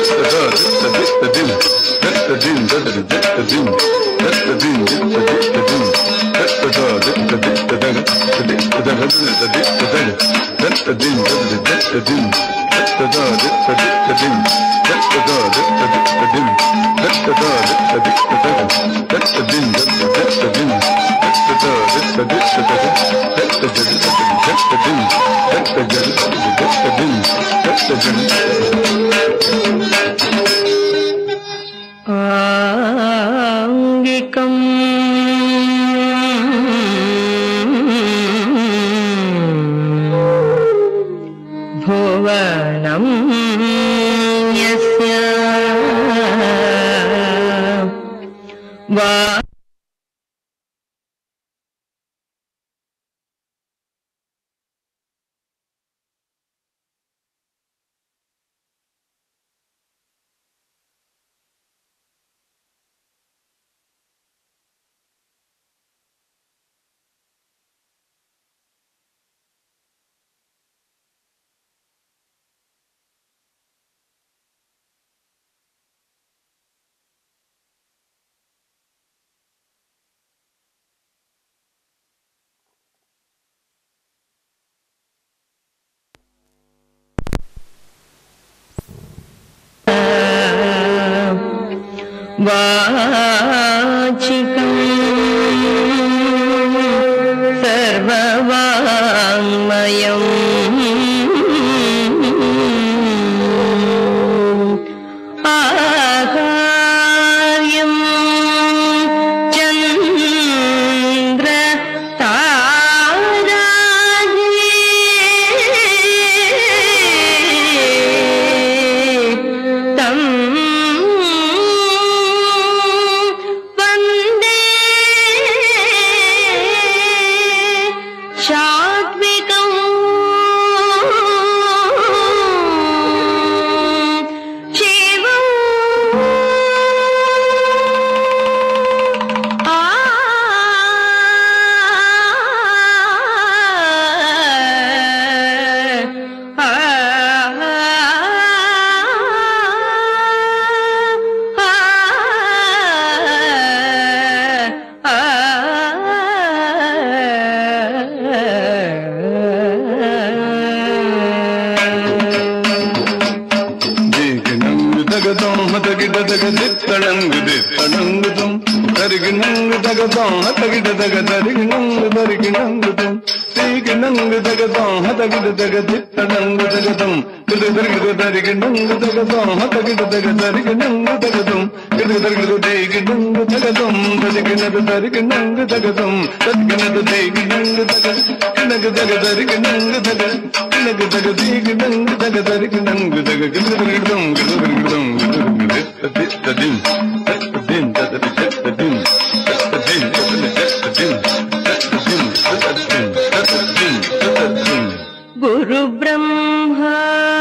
गुरु ब्रह्मा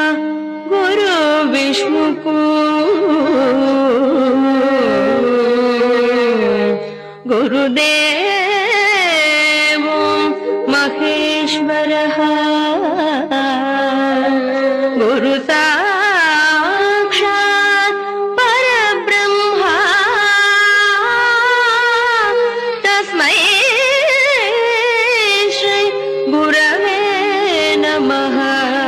गुरु विष्णु गुरुदेव महेश्वरः गुरु साक्षात् परब्रह्मा तस्मै श्री गुरवे नमः।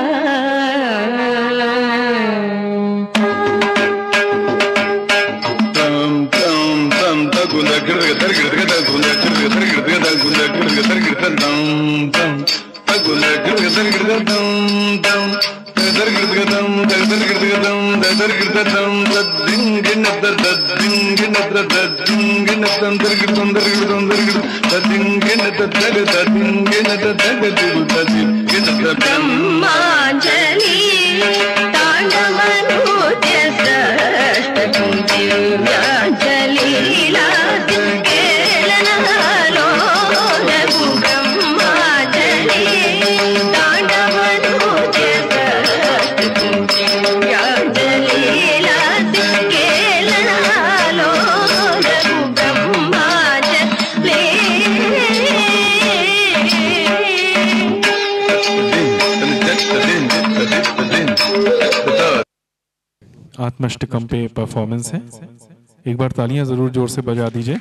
ब्रह्मांजलि तांडवनृत्य सृष्टं दिव्यांजलि आत्माष्टकम पे परफॉर्मेंस है। एक बार तालियां जरूर जोर से बजा दीजिए।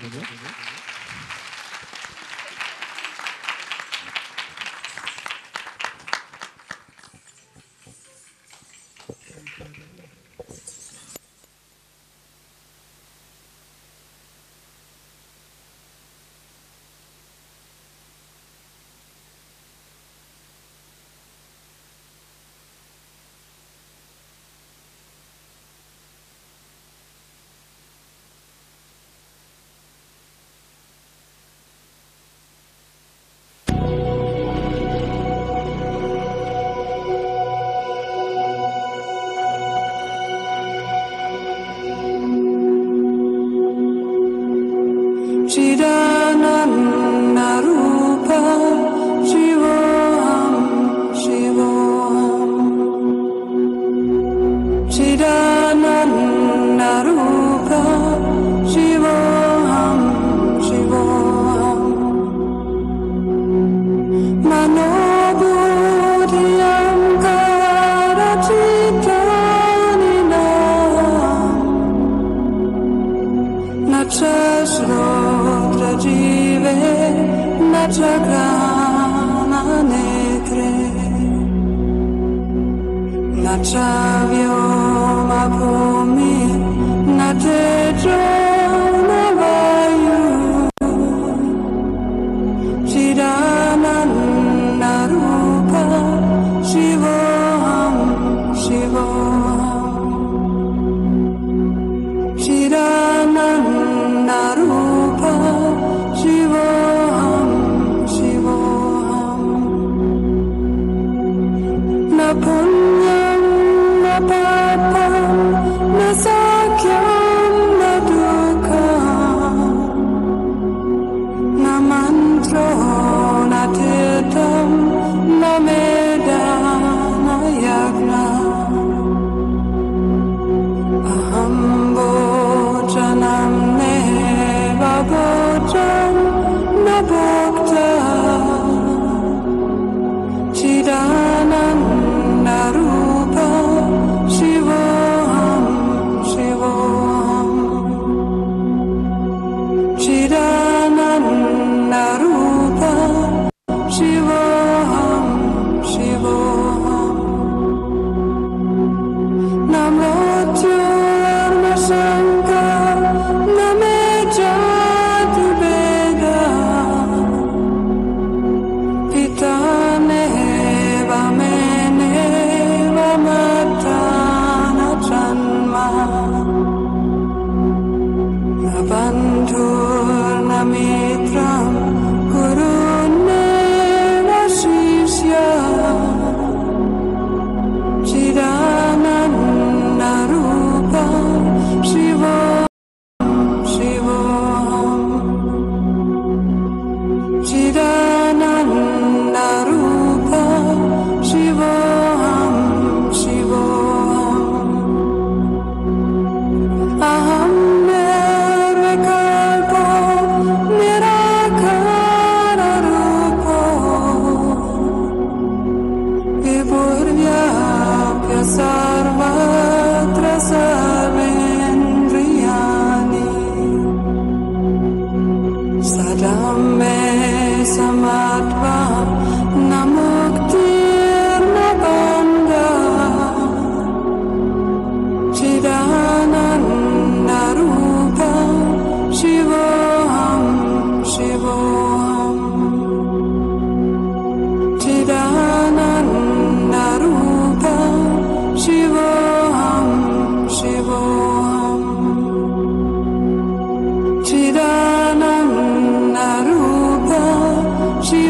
She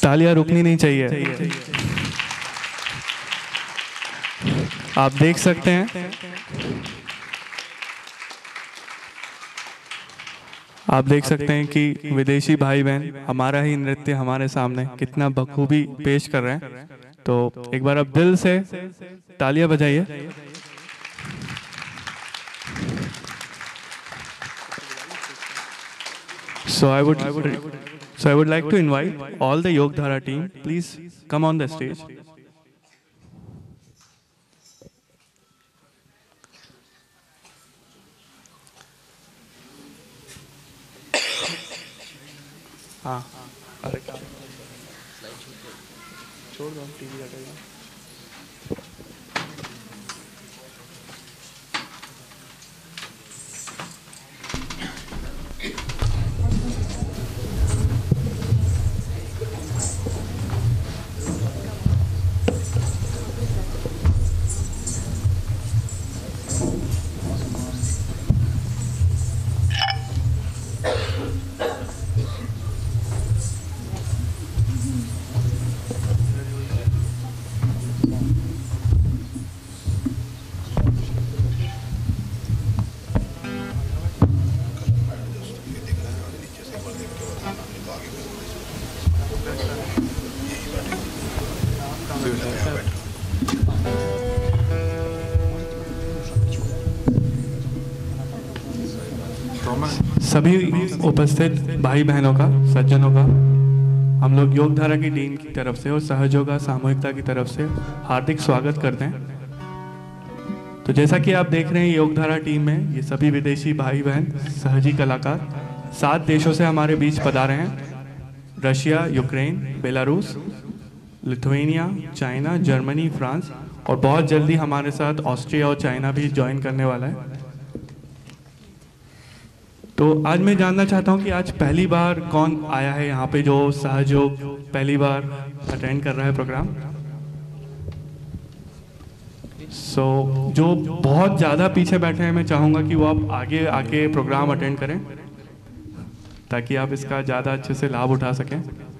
तालियां रुकनी नहीं चाहिए। आप देख सकते हैं, आप देख सकते हैं कि विदेशी भाई बहन हमारा ही नृत्य हमारे सामने कितना बखूबी पेश कर रहे हैं। तो एक बार आप दिल से तालियां बजाइए। So I would like to invite all the Yogdhara team, please come on the stage. हाँ, अरे छोड़ दो, टीवी लगेगा। सभी उपस्थित भाई बहनों का, सज्जनों का हम लोग योगधारा की टीम की तरफ से और सहयोगा सामूहिकता की तरफ से हार्दिक स्वागत करते हैं। तो जैसा कि आप देख रहे हैं, योगधारा टीम में ये सभी विदेशी भाई बहन सहजी कलाकार 7 देशों से हमारे बीच पधारे हैं। Russia, Ukraine, Belarus, Lithuania, China, Germany, France और बहुत जल्दी हमारे साथ ऑस्ट्रिया और चाइना भी ज्वाइन करने वाला है। तो आज मैं जानना चाहता हूं कि आज पहली बार कौन आया है यहाँ पे जो सहयोग पहली बार अटेंड कर रहा है प्रोग्राम। जो बहुत ज़्यादा पीछे बैठे हैं, मैं चाहूँगा कि वो आप आगे आके प्रोग्राम अटेंड करें ताकि आप इसका ज़्यादा अच्छे से लाभ उठा सकें।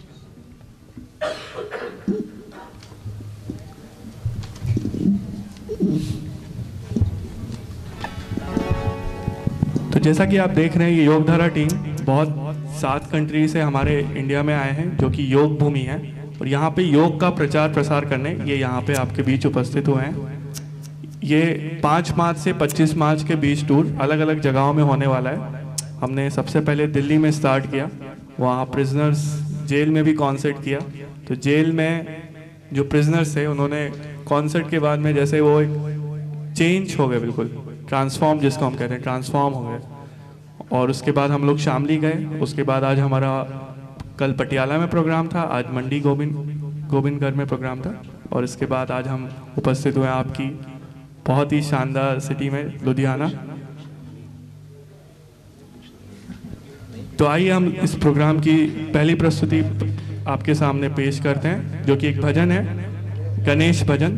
तो जैसा कि आप देख रहे हैं, ये योगधारा टीम बहुत 7 कंट्री से हमारे इंडिया में आए हैं जो कि योग भूमि है और यहाँ पे योग का प्रचार प्रसार करने ये यहाँ पे आपके बीच उपस्थित हुए हैं। ये 5 मार्च से 25 मार्च के बीच टूर अलग अलग जगहों में होने वाला है। हमने सबसे पहले दिल्ली में स्टार्ट किया, वहाँ प्रिजनर्स जेल में भी कॉन्सर्ट किया। तो जेल में जो प्रिजनर्स थे उन्होंने कॉन्सर्ट के बाद में जैसे वो एक चेंज हो गए, बिल्कुल ट्रांसफॉर्म जिसको हम कहते हैं, ट्रांसफॉर्म हो गए। और उसके बाद हम लोग शामली गए। उसके बाद आज हमारा कल पटियाला में प्रोग्राम था, आज मंडी गोविंदगढ़ में प्रोग्राम था और इसके बाद आज हम उपस्थित हुए आपकी बहुत ही शानदार सिटी में लुधियाना। तो आइए हम इस प्रोग्राम की पहली प्रस्तुति आपके सामने पेश करते हैं जो कि एक भजन है, गणेश भजन।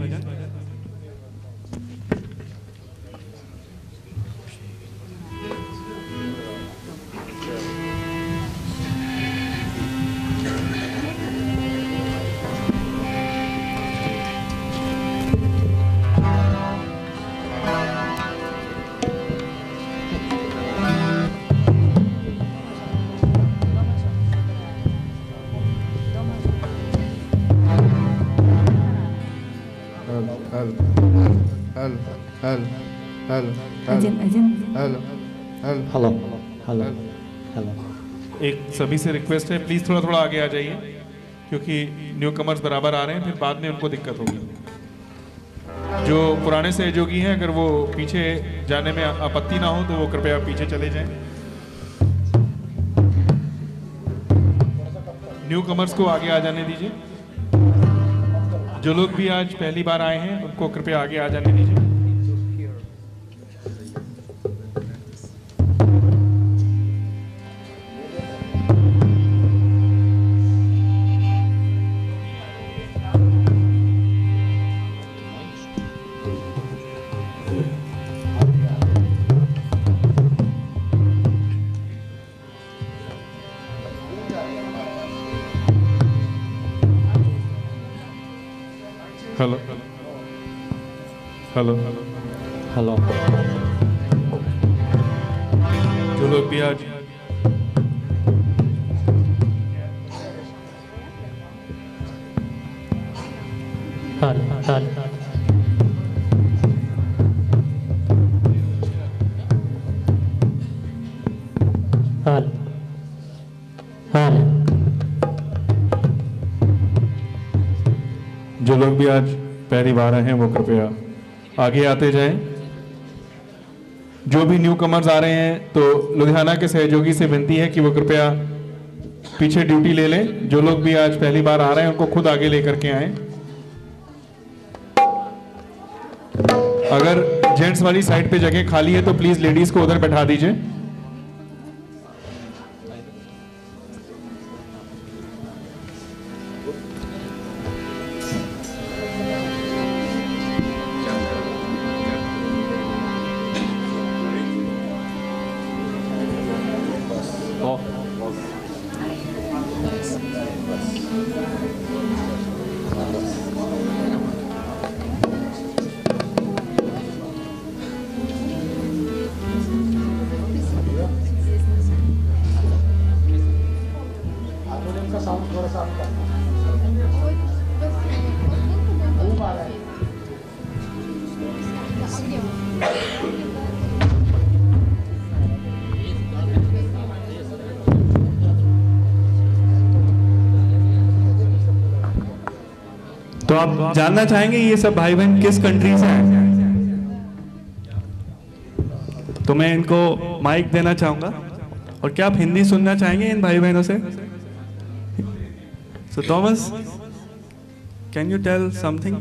Hello hello hello. एक सभी से रिक्वेस्ट है, प्लीज़ थोड़ा थोड़ा आगे आ जाइए क्योंकि न्यू कमर्स बराबर आ रहे हैं, फिर बाद में उनको दिक्कत होगी। जो पुराने सहयोगी हैं अगर वो पीछे जाने में आपत्ति ना हो तो वो कृपया पीछे चले जाएं। न्यू कमर्स को आगे आ जाने दीजिए। जो लोग भी आज पहली बार आए हैं उनको कृपया आगे आ जाने दीजिए। Hello hello Hello. जो लोग भी आज जो लोग भी आज पहली बार आए हैं वो कृपया आगे आते जाएं। जो भी न्यू कमर्स आ रहे हैं तो लुधियाना के सहयोगी से विनती है कि वो कृपया पीछे ड्यूटी ले लें। जो लोग भी आज पहली बार आ रहे हैं उनको खुद आगे लेकर के आएं। अगर जेंट्स वाली साइड पे जगह खाली है तो प्लीज लेडीज को उधर बैठा दीजिए। तो आप जानना चाहेंगे ये सब भाई बहन किस कंट्री से आए? तो मैं इनको माइक देना चाहूंगा। और क्या आप हिंदी सुनना चाहेंगे इन भाई बहनों से? So Thomas, can you tell something?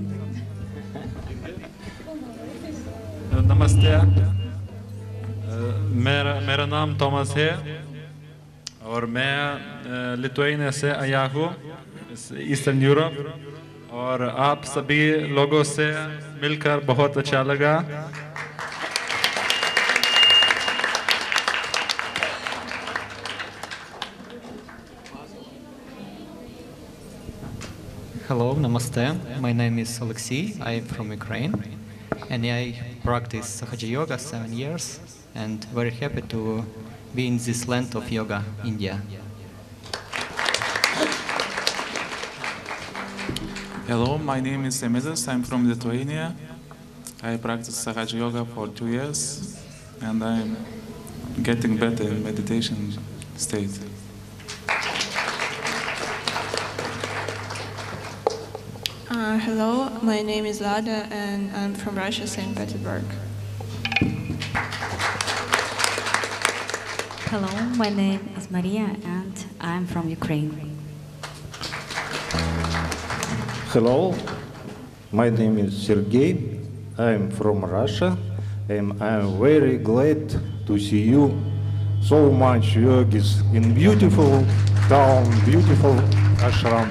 नमस्ते। मेरा नाम थॉमस है और मैं लिथुआनिया से आया हूँ, ईस्टर्न यूरोप। और आप सभी लोगों से मिलकर बहुत अच्छा लगा। Hello, namaste. My name is Alexei. I am from Ukraine, and I practice Sahaja Yoga 7 years, and very happy to be in this land of yoga, India. Hello, my name is Emidis. I'm from Lithuania. I practice Sahaja Yoga for 2 years, and I'm getting better in meditation state. Hello, my name is Lada and I'm from Russia, St. Petersburg. Hello, my name is Maria and I'm from Ukraine. Hello, my name is Sergey. I'm from Russia and I'm very glad to see you so much yogis in beautiful town, beautiful ashram.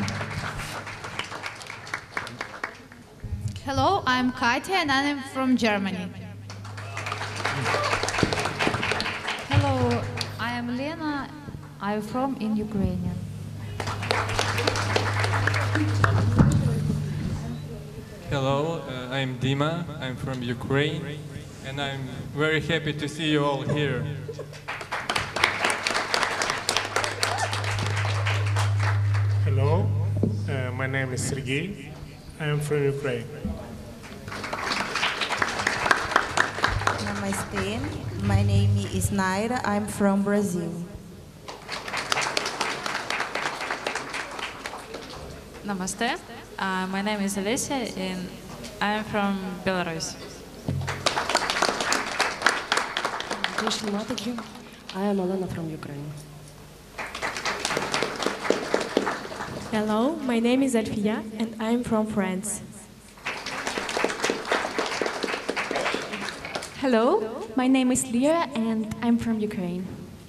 Hello, I'm Katya and I'm from Germany. Hello, I am Lena. I'm from in Ukraine. Hello, I'm Dima. I'm from Ukraine, and I'm very happy to see you all here. Hello, my name is Sergey. I am from Ukraine. Namaste. My name is Naira. I'm from Brazil. Namaste. My name is Alicia and I'm from Belarus. I am Alena from Ukraine. Hello, my name is Alfia and I'm from France. Hello, my name is Lyra and I'm from Ukraine.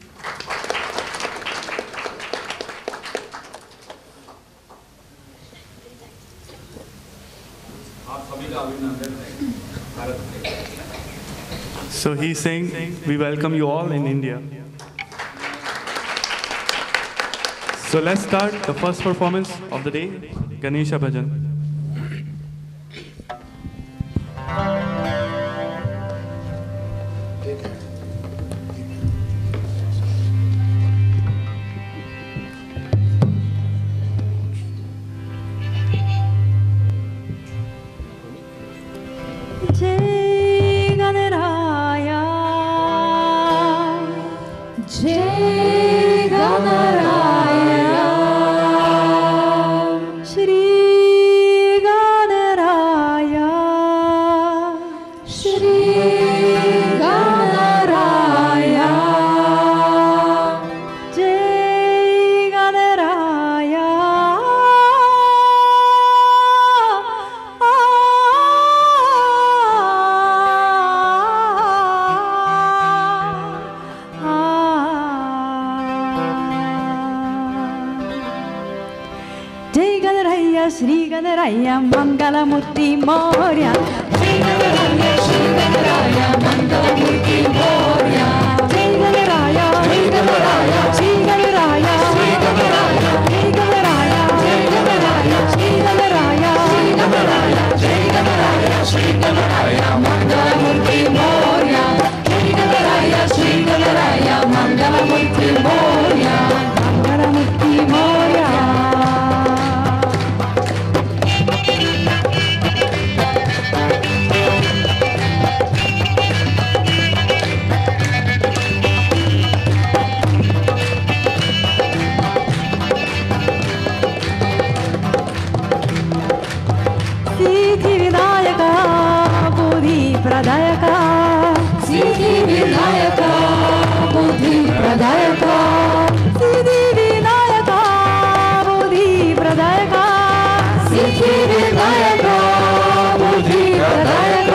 So he's saying, we welcome you all in India. So let's start the first performance of the day, Ganesha Bhajan. Shri Ganaraya मंगलमूर्ति Morya Shri Ganaraya मंगलमूर्ति Morya जय गणराय श्री गणराय श्री गणराय श्री गणराय जय गणराय जय गणराय श्री गणराय श्री गणराय जय गणराय श्री गणराय मंगलमूर्ति मोरया जय गणराय श्री गणराय मंगलमूर्ति मोरया मंगलमूर्ति मोरया सिद्धि विनायक बुद्धि प्रदायक सिद्धि विनायक बुद्धि प्रदायक सिद्धि विनायक बुद्धि प्रदायक सिद्धि विनायक बुद्धि प्रदायक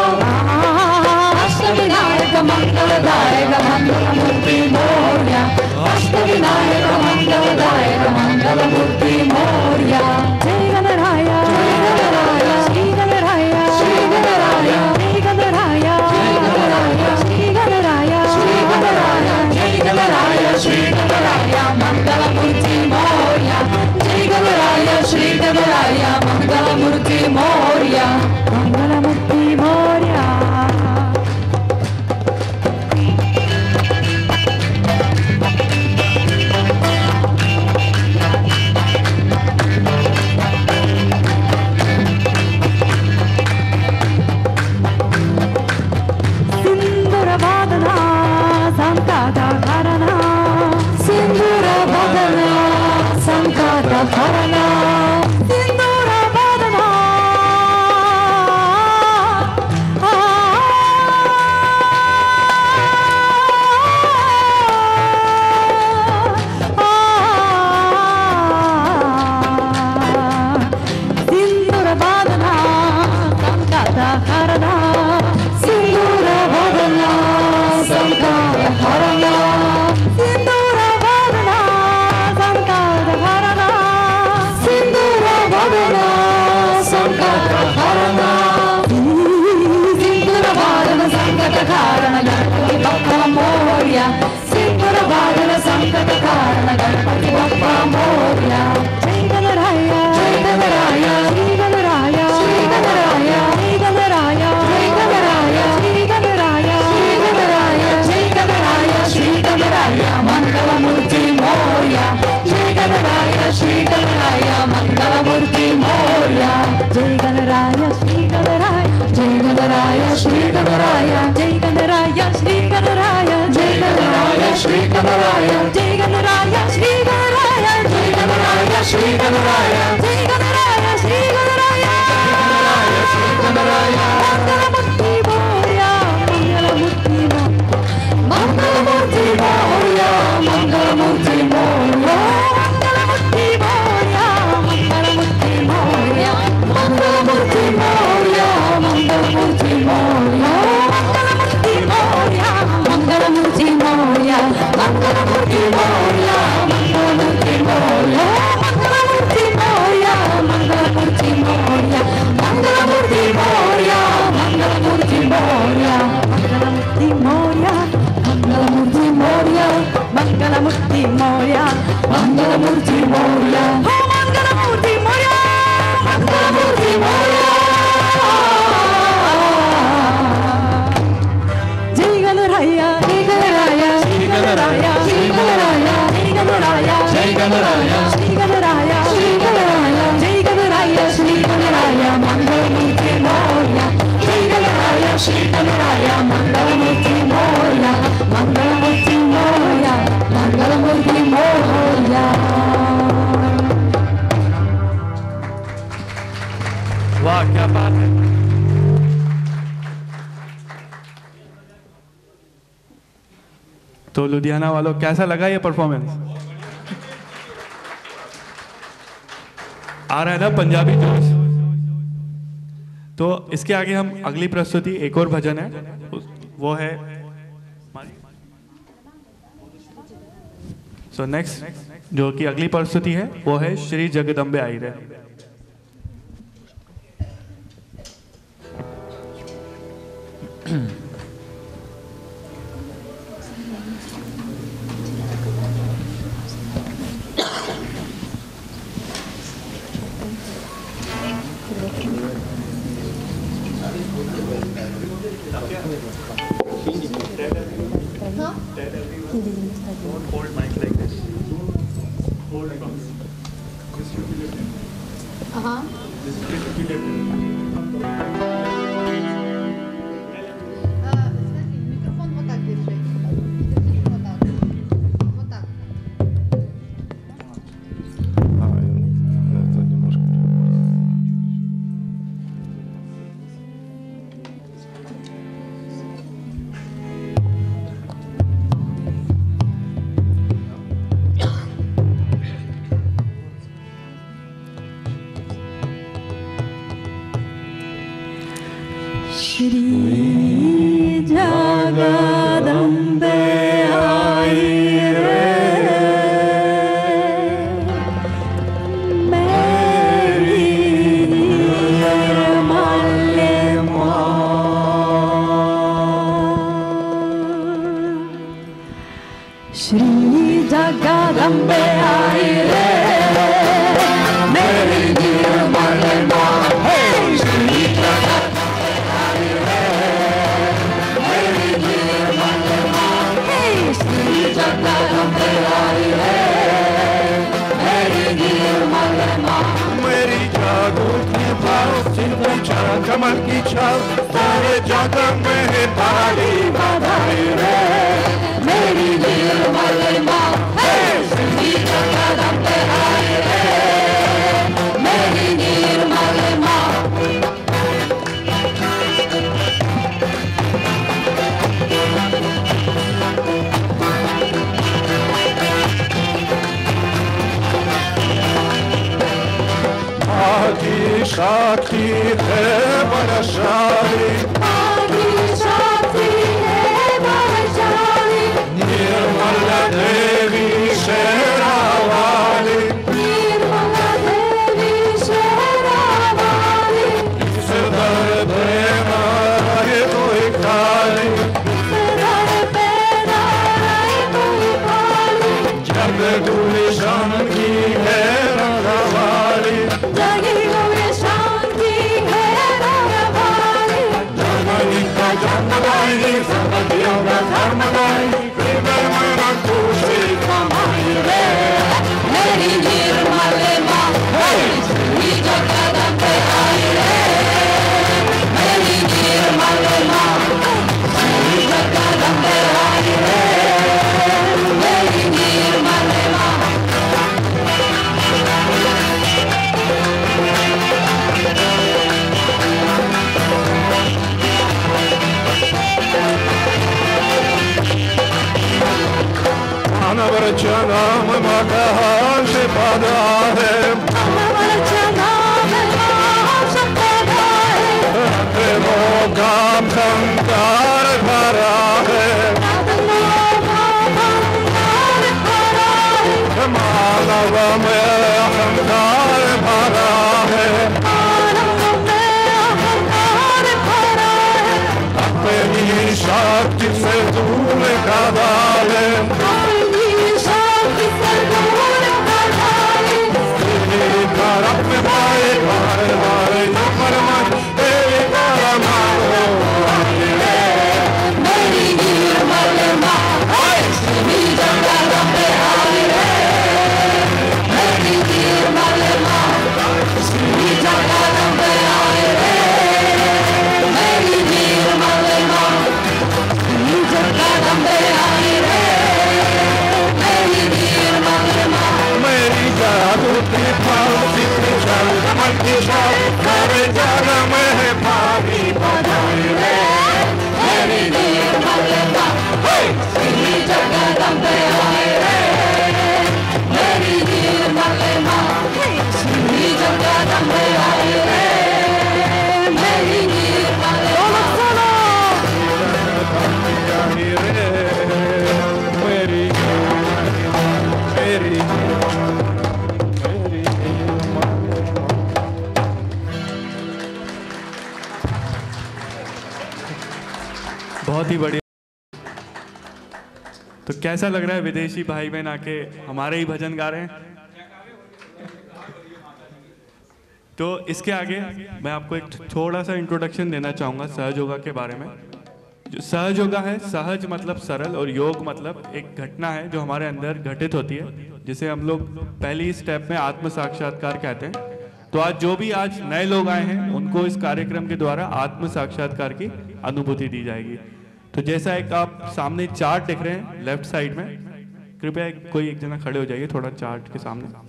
अष्टविनायक मंगलदायक मंगलमूर्ति मोरया अष्टविनायक मंगलदायक मंगलमूर्ति मोरया जय गणराय श्री गणराय श्री गणराय जय गणराय जय गणराय श्री गणराय श्री गणराय जय गणराय श्री गणराय मंगलमूर्ति मोरया जय गणराय श्री गणराय मंगलमूर्ति मोरया मंगलमूर्ति मोरया वाह क्या बात है। तो लुधियाना वालों कैसा लगा ये परफॉर्मेंस? आ रहा है ना पंजाबी जोश? तो इसके आगे हम अगली प्रस्तुति, एक और भजन है, वो है नेक्स्ट जो कि अगली प्रस्तुति है वो है श्री जगदम्बे आई रे। Hold mic like this. Hold it. This is Микрофон вот так держи. Вот так. Вот так. Это немножко. Shri Jagadambe Ai Re Meri Nirmale Ma Shri Jagadambe Ai Re Meri Nirmale Ma Hey Shri Jagadambe मेरी जागो की भाव सिंधु चाल कमल की छाव सारे जगत में है भारी बधाई रे मेरी निर्मल माँ है श्री जगदम्बे आई रे मेरी निर्मल माँ आदि शक्ति है बलशाली आदि शक्ति है बलशाली निर्मल देवी शेरावाली निर्मल देवी शेरावाली इस दर पे ना रहे कोई खाली दर पे ना रहे कोई खाली जग गुलशन की है रवाली जगी हुई शांति है रवाली जगनी का जन्मदायी सबदियों का धर्मदायी हृदय में न खुशी कमाई रे मेरी निर्मल माँ श्री जगदम्बे आई रे मेरी निर्मल माँ श्री जगदम्बे आई रे मेरी निर्मल माँ मानवर जन्म महान से पदा है मानवर जन्म महान से पदा है प्रेमों का संकार भरा है मानव में अहंकार भरा है अपनी शक्ति से दूर का डाले मेरी निर्मल माँ श्री जगदम्बे आई रे मेरी निर्मल माँ श्री जगदम्बे आई रे मेरी निर्मल माँ श्री जगदम्बे आई रे बहुत ही बढ़िया। तो कैसा लग रहा है विदेशी भाई बहन आके हमारे ही भजन गा रहे हैं? तो इसके आगे मैं आपको एक थोड़ा सा इंट्रोडक्शन देना चाहूँगा सहज योगा के बारे में। जो सहज योगा है, सहज मतलब सरल और योग मतलब एक घटना है जो हमारे अंदर घटित होती है, जिसे हम लोग पहली स्टेप में आत्म साक्षात्कार कहते हैं। तो आज जो भी आज नए लोग आए हैं उनको इस कार्यक्रम के द्वारा आत्म साक्षात्कार की अनुभूति दी जाएगी। तो जैसा एक आप सामने चार्ट देख रहे हैं लेफ्ट साइड में, कृपया कोई एक जना खड़े हो जाइए थोड़ा चार्ट के सामने।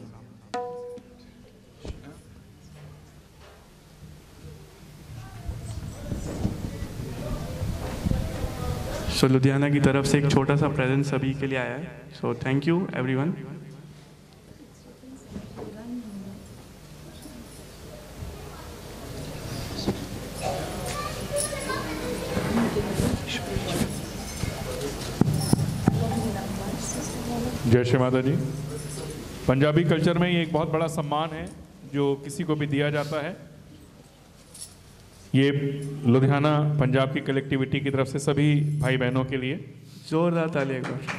सो लुधियाना की तरफ से एक छोटा सा प्रेजेंट सभी के लिए आया है। So thank you everyone. जय श्री माता जी। पंजाबी कल्चर में ये एक बहुत बड़ा सम्मान है जो किसी को भी दिया जाता है। ये लुधियाना पंजाब की कलेक्टिविटी की तरफ से सभी भाई बहनों के लिए जोरदार ताली एक बार।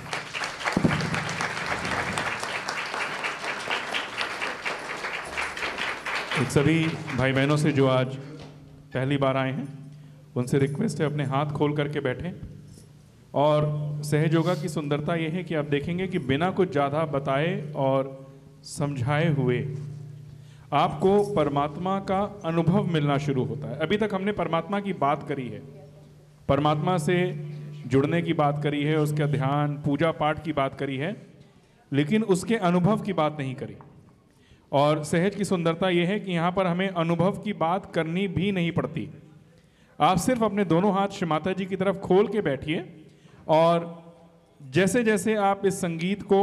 एक सभी भाई बहनों से जो आज पहली बार आए हैं उनसे रिक्वेस्ट है अपने हाथ खोल करके बैठें। और सहज योगा की सुंदरता ये है कि आप देखेंगे कि बिना कुछ ज़्यादा बताए और समझाए हुए आपको परमात्मा का अनुभव मिलना शुरू होता है। अभी तक हमने परमात्मा की बात करी है, परमात्मा से जुड़ने की बात करी है, उसका ध्यान पूजा पाठ की बात करी है, लेकिन उसके अनुभव की बात नहीं करी। और सहज की सुंदरता ये है कि यहाँ पर हमें अनुभव की बात करनी भी नहीं पड़ती। आप सिर्फ अपने दोनों हाथ श्री माता जी की तरफ खोल के बैठिए और जैसे जैसे आप इस संगीत को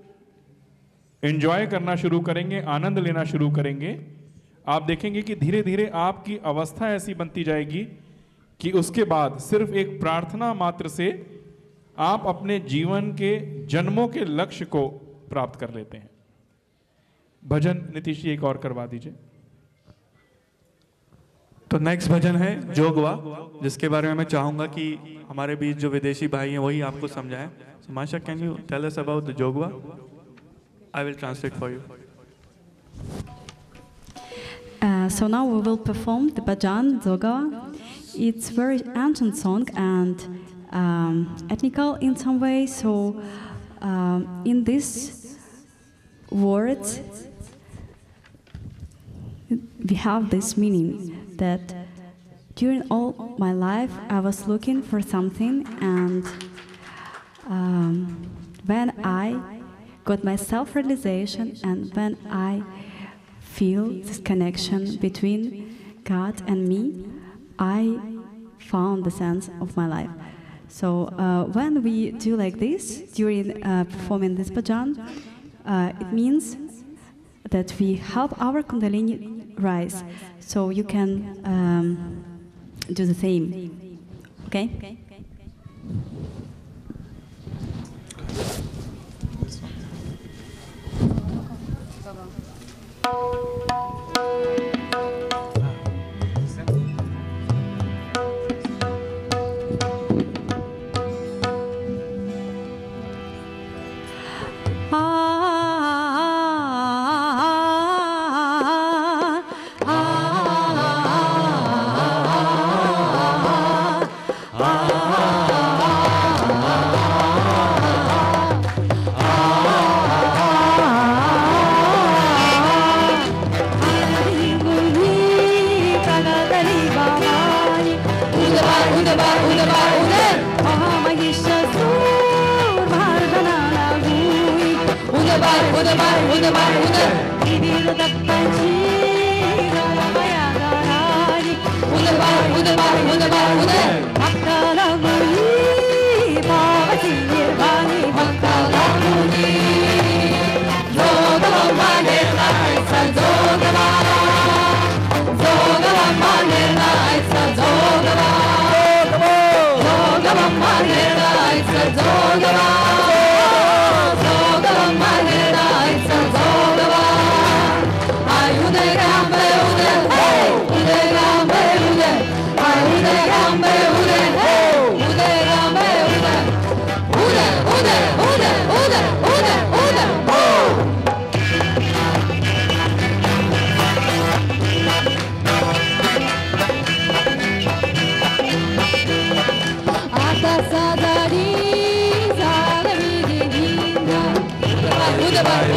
एंजॉय करना शुरू करेंगे, आनंद लेना शुरू करेंगे, आप देखेंगे कि धीरे धीरे आपकी अवस्था ऐसी बनती जाएगी कि उसके बाद सिर्फ एक प्रार्थना मात्र से आप अपने जीवन के जन्मों के लक्ष्य को प्राप्त कर लेते हैं। भजन नीतीश जी एक और करवा दीजिए। तो नेक्स्ट भजन है जोगवा, जिसके बारे में मैं चाहूंगा कि हमारे बीच जो विदेशी भाई हैं वही आपको समझाएं। So Masha, can you tell us about the Jogwa? I will translate for you. So now we will perform the bhajan Jogawa. It's very ancient song and ethnical in some way. So in this words we have this meaning that during all my life I was looking for something, and when I got my self-realization and when I feel this connection between God and me, I found the sense of my life. So when we do like this during performing this bhajan, it means that we help our Kundalini rise. So you can do the same. Okay? Hey!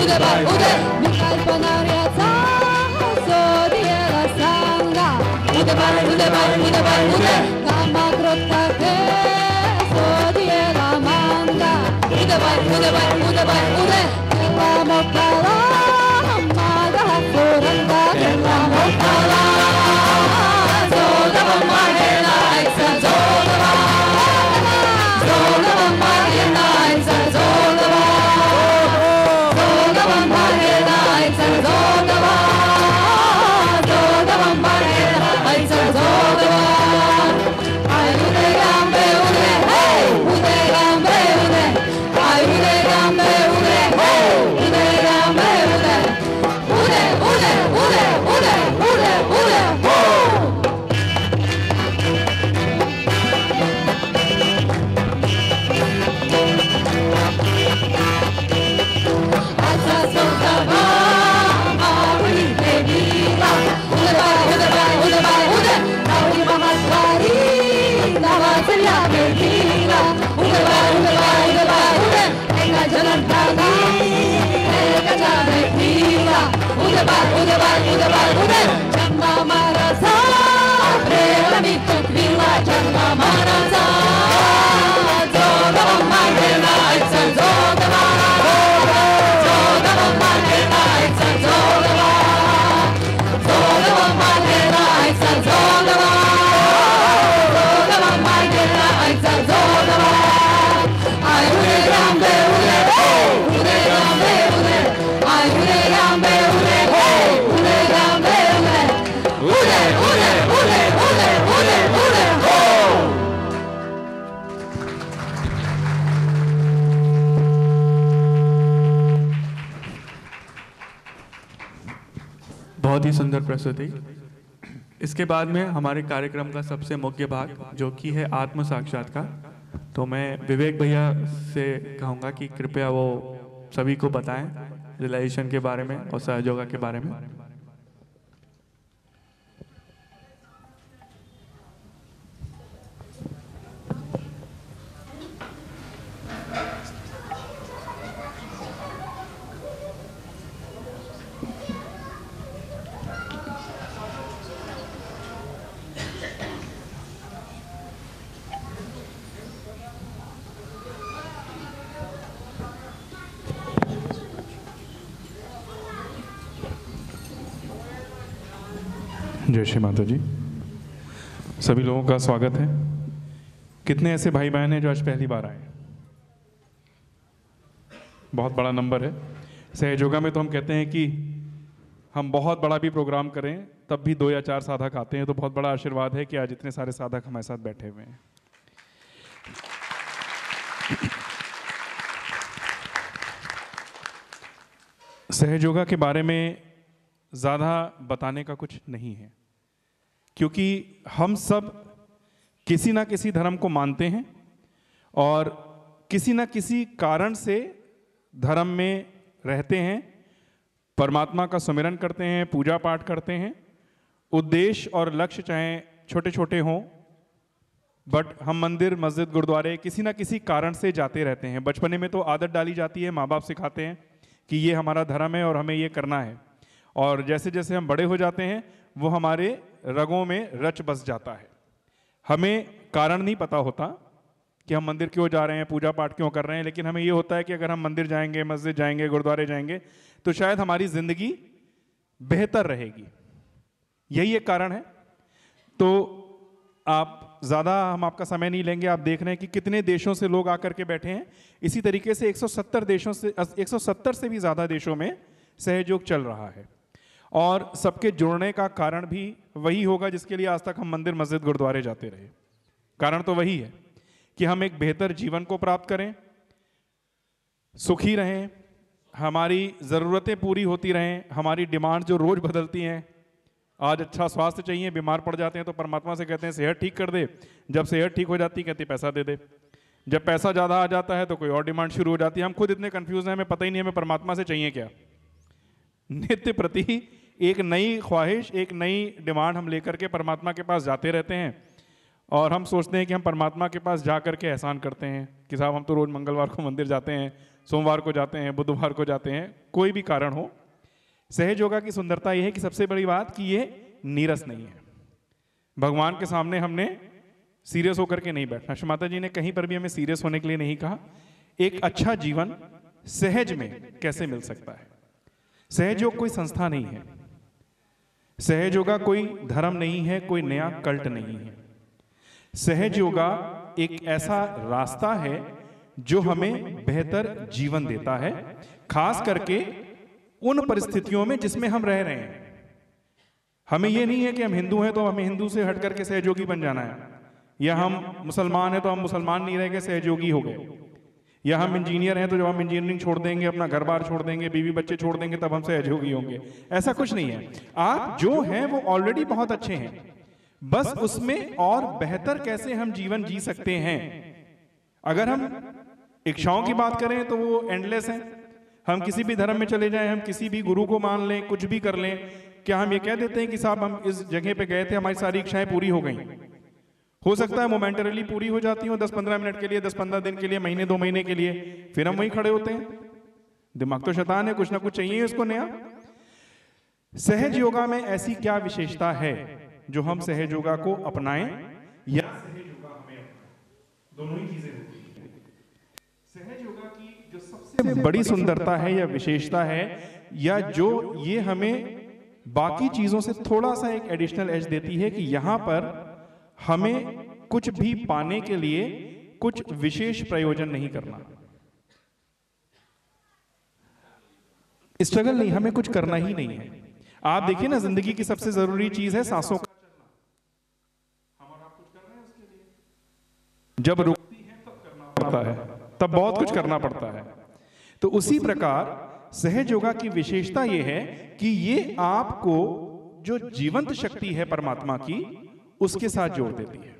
बहुत ही सुंदर प्रस्तुति। इसके बाद में हमारे कार्यक्रम का सबसे मुख्य भाग जो कि है आत्म साक्षात्कार। तो मैं विवेक भैया से कहूँगा कि कृपया वो सभी को बताएं रियलाइजेशन के बारे में और सहयोगा के बारे में। जय श्री माता जी। सभी लोगों का स्वागत है। कितने ऐसे भाई बहन हैं जो आज पहली बार आए? बहुत बड़ा नंबर है। सहयोगा में तो हम कहते हैं कि हम बहुत बड़ा भी प्रोग्राम करें तब भी 2 या 4 साधक आते हैं, तो बहुत बड़ा आशीर्वाद है कि आज इतने सारे साधक हमारे साथ बैठे हुए हैं। सहयोगा के बारे में ज़्यादा बताने का कुछ नहीं है, क्योंकि हम सब किसी ना किसी धर्म को मानते हैं और किसी ना किसी कारण से धर्म में रहते हैं, परमात्मा का सुमिरन करते हैं, पूजा पाठ करते हैं। उद्देश्य और लक्ष्य चाहे छोटे छोटे हों, बट हम मंदिर, मस्जिद, गुरुद्वारे किसी ना किसी कारण से जाते रहते हैं। बचपने में तो आदत डाली जाती है, माँ बाप सिखाते हैं कि ये हमारा धर्म है और हमें ये करना है, और जैसे जैसे हम बड़े हो जाते हैं वो हमारे रगों में रच बस जाता है। हमें कारण नहीं पता होता कि हम मंदिर क्यों जा रहे हैं, पूजा पाठ क्यों कर रहे हैं, लेकिन हमें ये होता है कि अगर हम मंदिर जाएंगे, मस्जिद जाएंगे, गुरुद्वारे जाएंगे तो शायद हमारी ज़िंदगी बेहतर रहेगी। यही एक कारण है। तो आप ज़्यादा हम आपका समय नहीं लेंगे। आप देख रहे हैं कि कितने देशों से लोग आकर के बैठे हैं। इसी तरीके से 170 से भी ज़्यादा देशों में सहयोग चल रहा है, और सबके जुड़ने का कारण भी वही होगा जिसके लिए आज तक हम मंदिर, मस्जिद, गुरुद्वारे जाते रहे। कारण तो वही है कि हम एक बेहतर जीवन को प्राप्त करें, सुखी रहें, हमारी ज़रूरतें पूरी होती रहें, हमारी डिमांड जो रोज़ बदलती हैं। आज अच्छा स्वास्थ्य चाहिए, बीमार पड़ जाते हैं तो परमात्मा से कहते हैं सेहत ठीक कर दे। जब सेहत ठीक हो जाती कहती पैसा दे दे। जब पैसा ज़्यादा आ जाता है तो कोई और डिमांड शुरू हो जाती है। हम खुद इतने कंफ्यूज हैं, हमें पता ही नहीं हमें परमात्मा से चाहिए क्या। नित्य प्रति एक नई ख्वाहिश, एक नई डिमांड हम लेकर के परमात्मा के पास जाते रहते हैं, और हम सोचते हैं कि हम परमात्मा के पास जा कर के एहसान करते हैं कि साहब हम तो रोज़ मंगलवार को मंदिर जाते हैं, सोमवार को जाते हैं, बुधवार को जाते हैं, कोई भी कारण हो। सहज योगा की सुंदरता यह है कि सबसे बड़ी बात कि ये नीरस नहीं है। भगवान के सामने हमने सीरियस होकर के नहीं बैठना। माता जी ने कहीं पर भी हमें सीरियस होने के लिए नहीं कहा। एक अच्छा जीवन सहज में कैसे मिल सकता है? सहज योग कोई संस्था नहीं है, सहज योगा कोई धर्म नहीं है, कोई नया कल्ट नहीं है। सहज योगा एक ऐसा रास्ता है जो हमें बेहतर जीवन देता है, खास करके उन परिस्थितियों में जिसमें हम रह रहे हैं। हमें यह नहीं है कि हम हिंदू हैं तो हमें हिंदू से हट करके सहयोगी बन जाना है, या हम मुसलमान हैं तो हम मुसलमान नहीं रह गए सहयोगी हो गए, या हम इंजीनियर हैं तो जब हम इंजीनियरिंग छोड़ देंगे, अपना घर बार छोड़ देंगे, बीवी बच्चे छोड़ देंगे, तब हम सहयोगी होंगे। ऐसा कुछ नहीं है। आप जो हैं वो ऑलरेडी बहुत अच्छे हैं, बस उसमें और बेहतर कैसे हम जीवन जी सकते हैं। अगर हम इच्छाओं की बात करें तो वो एंडलेस है। हम किसी भी धर्म में चले जाएं, हम किसी भी गुरु को मान लें, कुछ भी कर लें, क्या हम ये कह देते हैं कि साहब हम इस जगह पे गए थे, हमारी सारी इच्छाएं पूरी हो गई? हो सकता है मोमेंटरली पूरी हो जाती हो, 10-15 मिनट के लिए, 10-15 दिन के लिए, महीने 2 महीने के लिए, फिर हम वहीं खड़े होते हैं। दिमाग तो शैतान है, कुछ ना कुछ चाहिए उसको नया। सहज योगा में ऐसी क्या विशेषता है जो हम सहज योगा को अपनाएं या सहज योगा हमें? दोनों ही चीजें होती हैं। सहज योगा की जो सबसे बड़ी सुंदरता है या विशेषता है, या जो ये हमें बाकी चीजों से थोड़ा सा एक एडिशनल एज देती है, कि यहां पर हमें कुछ भी पाने के लिए कुछ विशेष प्रयोजन नहीं करना। स्ट्रगल नहीं, हमें कुछ करना ही नहीं है। आप देखिए ना, जिंदगी की सबसे जरूरी चीज है सांसों का चलना। हम और आप कुछ कर रहे हैं उसके लिए? जब रुकती है तब करना पड़ता है, तब बहुत कुछ करना पड़ता है। तो उसी प्रकार सहज योगा की विशेषता यह है कि ये आपको जो जीवंत शक्ति है परमात्मा की, उसके साथ जोड़ देती है।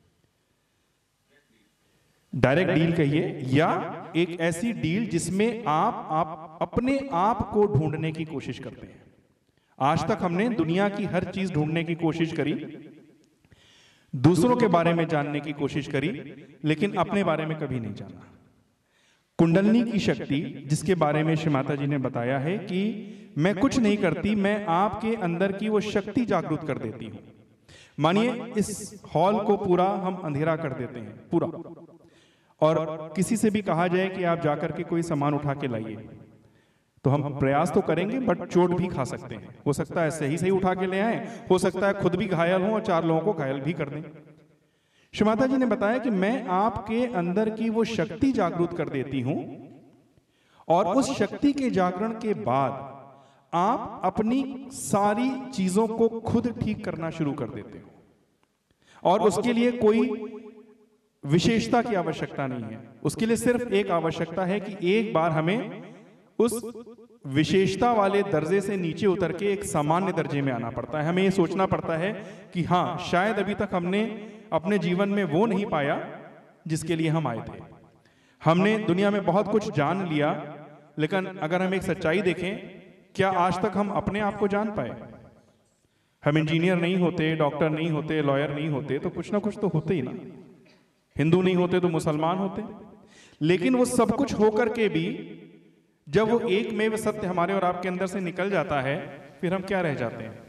डायरेक्ट डील कहिए, या एक ऐसी डील जिसमें आप अपने आप को ढूंढने की कोशिश करते हैं। आज तक हमने दुनिया की हर चीज ढूंढने की कोशिश करी, दूसरों के बारे में जानने की कोशिश करी, लेकिन अपने बारे में कभी नहीं जाना। कुंडलनी की शक्ति, जिसके बारे में श्री माता जी ने बताया है कि मैं कुछ नहीं करती, मैं आपके अंदर की वो शक्ति जागृत कर देती हूं। मानिए इस हॉल को पूरा हम अंधेरा कर देते हैं पूरा, और किसी से भी कहा जाए कि आप जाकर के कोई सामान उठा के लाइए, तो हम प्रयास तो करेंगे बट चोट भी खा सकते हैं। हो सकता है सही उठा के ले आए, हो सकता है खुद भी घायल हो और 4 लोगों को घायल भी कर दें। श्री माता जी ने बताया कि मैं आपके अंदर की वो शक्ति जागृत कर देती हूं, और उस शक्ति के जागरण के बाद आप अपनी सारी चीजों को खुद ठीक करना शुरू कर देते हो। और उसके लिए कोई विशेषता की आवश्यकता नहीं है, उसके लिए सिर्फ एक आवश्यकता है कि एक बार हमें उस विशेषता वाले दर्जे से नीचे उतर के एक सामान्य दर्जे में आना पड़ता है। हमें ये सोचना पड़ता है कि हाँ, शायद अभी तक हमने अपने जीवन में वो नहीं पाया जिसके लिए हम आए थे। हमने दुनिया में बहुत कुछ जान लिया, लेकिन अगर हम एक सच्चाई देखें, क्या आज तक हम अपने आप को जान पाए? हम इंजीनियर नहीं होते, डॉक्टर नहीं होते, लॉयर नहीं होते, तो कुछ ना कुछ तो होते ही ना। हिंदू नहीं होते तो मुसलमान होते। लेकिन वो सब कुछ होकर के भी जब वो एक में सत्य हमारे और आपके अंदर से निकल जाता है, फिर हम क्या रह जाते हैं?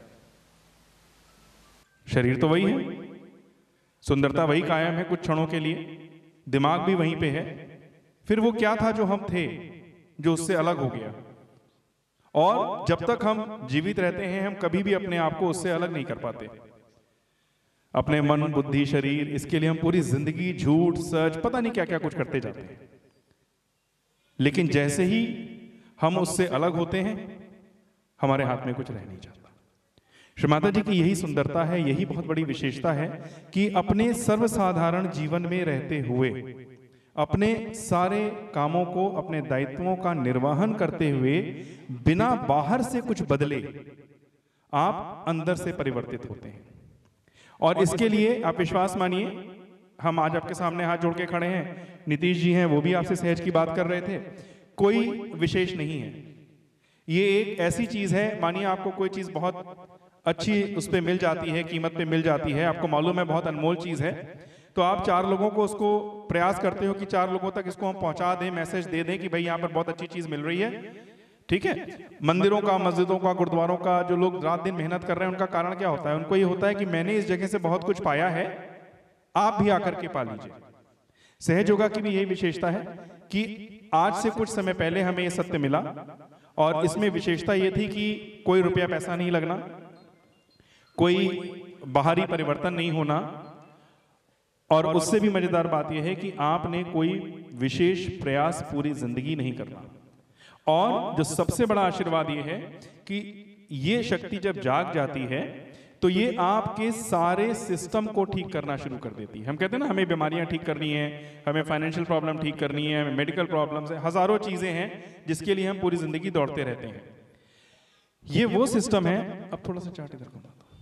शरीर तो वही है, सुंदरता वही कायम है कुछ क्षणों के लिए, दिमाग भी वहीं पे है। फिर वो क्या था जो हम थे, जो उससे अलग हो गया? और जब तक हम जीवित रहते हैं, हम कभी भी अपने आप को उससे अलग नहीं कर पाते। अपने मन, बुद्धि, शरीर, इसके लिए हम पूरी जिंदगी झूठ, सच, पता नहीं क्या क्या कुछ करते जाते हैं। लेकिन जैसे ही हम उससे अलग होते हैं, हमारे हाथ में कुछ रह नहीं जाता। श्री माता जी की यही सुंदरता है, यही बहुत बड़ी विशेषता है कि अपने सर्वसाधारण जीवन में रहते हुए, अपने सारे कामों को, अपने दायित्वों का निर्वहन करते हुए, बिना बाहर से कुछ बदले आप अंदर से परिवर्तित होते हैं। और इसके लिए आप विश्वास मानिए, हम आज आपके सामने हाथ जोड़ के खड़े हैं, नीतीश जी हैं, वो भी आपसे सहज की बात कर रहे थे। कोई विशेष नहीं है, ये एक ऐसी चीज है, मानिए आपको कोई चीज बहुत अच्छी उस पर मिल जाती है, कीमत पे मिल जाती है, आपको मालूम है बहुत अनमोल चीज है, तो आप 4 लोगों को उसको प्रयास करते हो कि 4 लोगों तक इसको हम पहुंचा दें, मैसेज दे दें कि भाई यहाँ पर बहुत अच्छी चीज मिल रही है, ठीक है। मंदिरों का, मस्जिदों का, गुरुद्वारों का जो लोग रात दिन मेहनत कर रहे हैं, उनका कारण क्या होता है? उनको ये होता है कि मैंने इस जगह से बहुत कुछ पाया है, आप भी आकर के पा लीजिए। सहज योगा की भी यही विशेषता है कि आज से कुछ समय पहले हमें ये सत्य मिला, और इसमें विशेषता ये थी कि कोई रुपया पैसा नहीं लगना, कोई बाहरी परिवर्तन नहीं होना, और उससे भी मजेदार बात यह है कि आपने कोई विशेष प्रयास पूरी जिंदगी नहीं करना। और जो सबसे बड़ा आशीर्वाद ये है कि ये शक्ति जब जाग जाती है तो ये आपके सारे सिस्टम को ठीक करना शुरू कर देती है। हम कहते हैं ना, हमें बीमारियां ठीक करनी है, हमें फाइनेंशियल प्रॉब्लम ठीक करनी है, हमें मेडिकल प्रॉब्लम्स है, हजारों चीजें हैं जिसके लिए हम पूरी जिंदगी दौड़ते रहते हैं। ये वो सिस्टम है, अब थोड़ा सा चार्ट इधर को,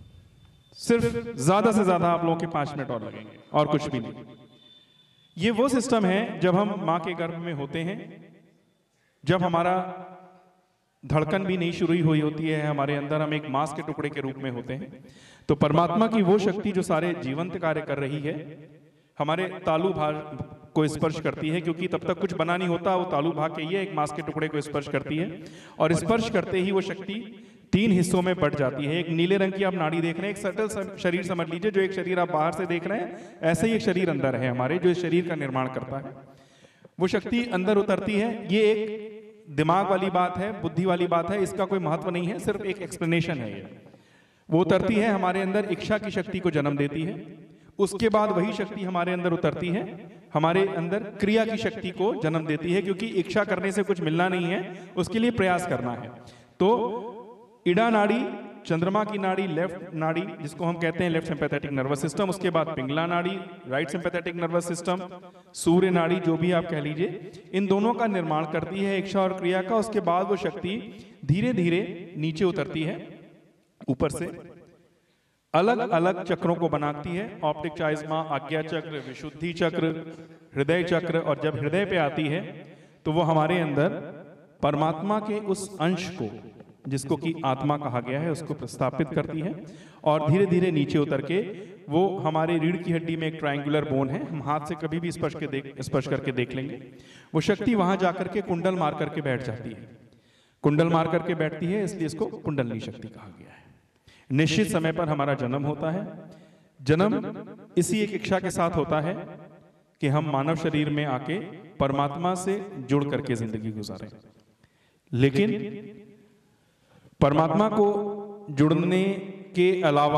सिर्फ ज्यादा से ज्यादा आप लोगों के 5 मिनट और लगेंगे और कुछ भी नहीं। ये वो सिस्टम है जब हम मां के गर्भ में होते हैं, जब हमारा धड़कन भी नहीं शुरू हुई होती है, हमारे अंदर हम एक मांस के टुकड़े के रूप में होते हैं, तो परमात्मा की वो शक्ति जो सारे जीवंत कार्य कर रही है हमारे तालु भाग को स्पर्श करती है, क्योंकि तब तक कुछ बना नहीं होता, वो तालु भाग के ही एक मांस के टुकड़े को स्पर्श करती है, और स्पर्श करते ही वो शक्ति 3 हिस्सों में बढ़ जाती है। एक नीले रंग की आप नाड़ी देख रहे हैं, एक सटल शरीर समझ लीजिए, जो एक शरीर आप बाहर से देख रहे हैं, ऐसे ही एक शरीर अंदर है हमारे, जो इस शरीर का निर्माण करता है। वो शक्ति अंदर उतरती है। ये एक दिमाग वाली बात है, बुद्धि वाली बात है, इसका कोई महत्व नहीं है, सिर्फ एक एक्सप्लेनेशन है ये। वो उतरती है, हमारे अंदर इच्छा की शक्ति को जन्म देती है। उसके बाद वही शक्ति हमारे अंदर उतरती है, हमारे अंदर क्रिया की शक्ति को जन्म देती है, क्योंकि इच्छा करने से कुछ मिलना नहीं है, उसके लिए प्रयास करना है। तो इड़ा नाड़ी, चंद्रमा की नाड़ी, लेफ्ट नाड़ी जिसको हम कहते हैं लेफ्ट सिंपैथेटिक नर्वस सिस्टम, उसके बाद पिंगला नाड़ी, राइट सिंपैथेटिक नर्वस सिस्टम, सूर्य नाड़ी जो भी आप कह लीजिए, इन दोनों का निर्माण करती है इच्छा और क्रिया का। उसके बाद वो शक्ति धीरे धीरे नीचे उतरती है, ऊपर से अलग अलग चक्रों को बनाती है, ऑप्टिक चाइज्मा, आज्ञा चक्र, विशुद्धि चक्र, हृदय चक्र, और जब हृदय पे आती है तो वो हमारे अंदर परमात्मा के उस अंश को, जिसको कि आत्मा कहा गया है, उसको प्रस्थापित करती है, और धीरे धीरे नीचे उतर के वो हमारे रीढ़ की हड्डी में एक ट्रायंगुलर बोन है, हम हाथ से कभी भी स्पर्श करके देख लेंगे, वो शक्ति वहां जाकर के कुंडल मार करके बैठ जाती है। कुंडल मार करके बैठती है, इसलिए इसको कुंडलनी शक्ति कहा गया है। निश्चित समय पर हमारा जन्म होता है। जन्म इसी एक इच्छा के साथ होता है कि हम मानव शरीर में आके परमात्मा से जुड़ करके जिंदगी गुजारें। लेकिन परमात्मा को जुड़ने के अलावा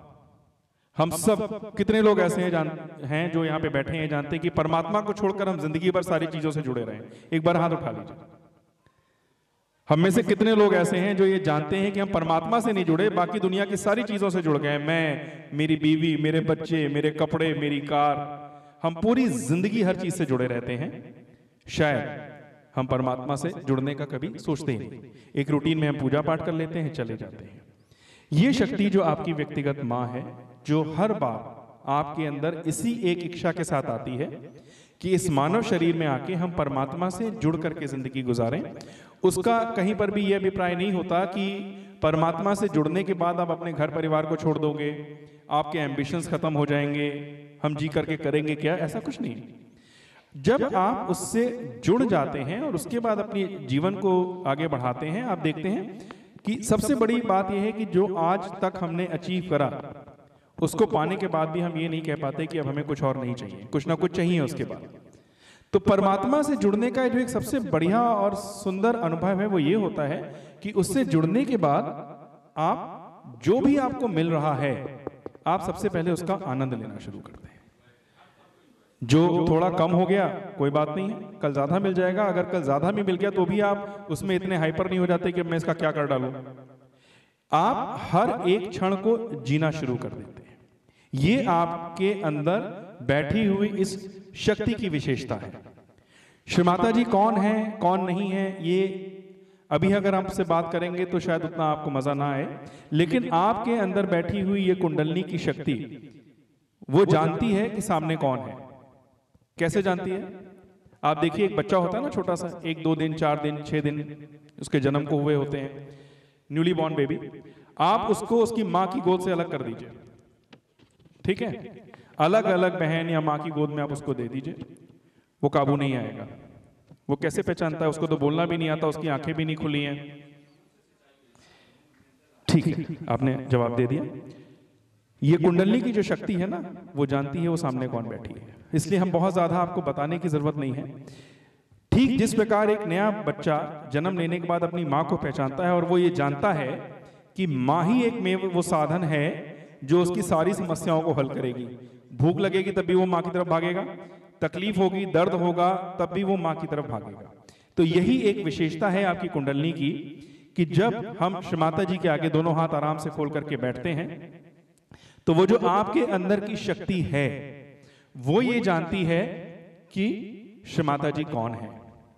हम सब, कितने लोग ऐसे हैं जो यहाँ पे बैठे हैं, जानते हैं कि परमात्मा को छोड़कर हम जिंदगी भर सारी चीजों से जुड़े रहे? एक बार हाथ उठा लीजिए। हम में से कितने लोग ऐसे हैं जो ये जानते हैं कि हम परमात्मा से नहीं जुड़े, बाकी दुनिया की सारी चीजों से जुड़ गए? मैं, मेरी बीवी, मेरे बच्चे, मेरे कपड़े, मेरी कार, हम पूरी जिंदगी हर चीज से जुड़े रहते हैं। शायद हम परमात्मा से जुड़ने का कभी सोचते ही नहीं। एक रूटीन में हम पूजा पाठ कर लेते हैं, चले जाते हैं। ये शक्ति जो आपकी व्यक्तिगत माँ है, जो हर बार आपके अंदर इसी एक इच्छा के साथ आती है कि इस मानव शरीर में आके हम परमात्मा से जुड़ करके जिंदगी गुजारें, उसका कहीं पर भी यह अभिप्राय नहीं होता कि परमात्मा से जुड़ने के बाद आप अपने घर परिवार को छोड़ दोगे, आपके एम्बिशंस खत्म हो जाएंगे, हम जी करके करेंगे क्या, ऐसा कुछ नहीं। जब आप उससे जुड़ जाते हैं और उसके बाद अपने जीवन को आगे बढ़ाते हैं, आप देखते हैं कि सबसे बड़ी बात यह है कि जो आज तक हमने अचीव करा, उसको पाने के बाद भी हम ये नहीं कह पाते कि अब हमें कुछ और नहीं चाहिए, कुछ ना कुछ चाहिए उसके बाद। तो परमात्मा से जुड़ने का जो एक सबसे बढ़िया और सुंदर अनुभव है वो ये होता है कि उससे जुड़ने के बाद आप जो भी आपको मिल रहा है, आप सबसे पहले उसका आनंद लेना शुरू करते हैं। जो थोड़ा कम हो गया कोई बात नहीं है, कल ज्यादा मिल जाएगा। अगर कल ज्यादा भी मिल गया तो भी आप उसमें इतने हाइपर नहीं हो जाते कि मैं इसका क्या कर डालूं। आप हर एक क्षण को जीना शुरू कर देते हैं। ये आपके अंदर बैठी हुई इस शक्ति की विशेषता है। श्री माता जी कौन है कौन नहीं है, ये अभी अगर आपसे बात करेंगे तो शायद उतना आपको मजा ना आए, लेकिन आपके अंदर बैठी हुई ये कुंडलनी की शक्ति वो जानती है कि सामने कौन है। कैसे जानती है? आप देखिए, एक बच्चा होता है ना छोटा सा, 1 2 दिन 4 दिन 6 दिन उसके जन्म को हुए होते हैं, न्यूली बॉर्न बेबी। आप उसको उसकी माँ की गोद से अलग कर दीजिए, ठीक है? अलग अलग बहन या माँ की गोद में आप उसको दे दीजिए, वो काबू नहीं आएगा। वो कैसे पहचानता है? उसको तो बोलना भी नहीं आता, उसकी आंखें भी नहीं खुली हैं। ठीक है, आपने जवाब दे दिया। ये कुंडली की जो शक्ति है ना, वो जानती है वो सामने कौन बैठी है, इसलिए हम बहुत ज्यादा आपको बताने की जरूरत नहीं है। ठीक जिस प्रकार एक नया बच्चा जन्म लेने के बाद अपनी माँ को पहचानता है और वो ये जानता है कि माँ ही एक में वो साधन है जो उसकी सारी समस्याओं को हल करेगी। भूख लगेगी तब भी वो माँ की तरफ भागेगा, तकलीफ होगी, दर्द होगा, तब भी वो माँ की तरफ भागेगा। तो यही एक विशेषता है आपकी कुंडली की कि जब हम श्री माता जी के आगे दोनों हाथ आराम से खोल करके बैठते हैं तो वो जो आपके अंदर की शक्ति है वो ये जानती है कि श्री माता जी कौन है।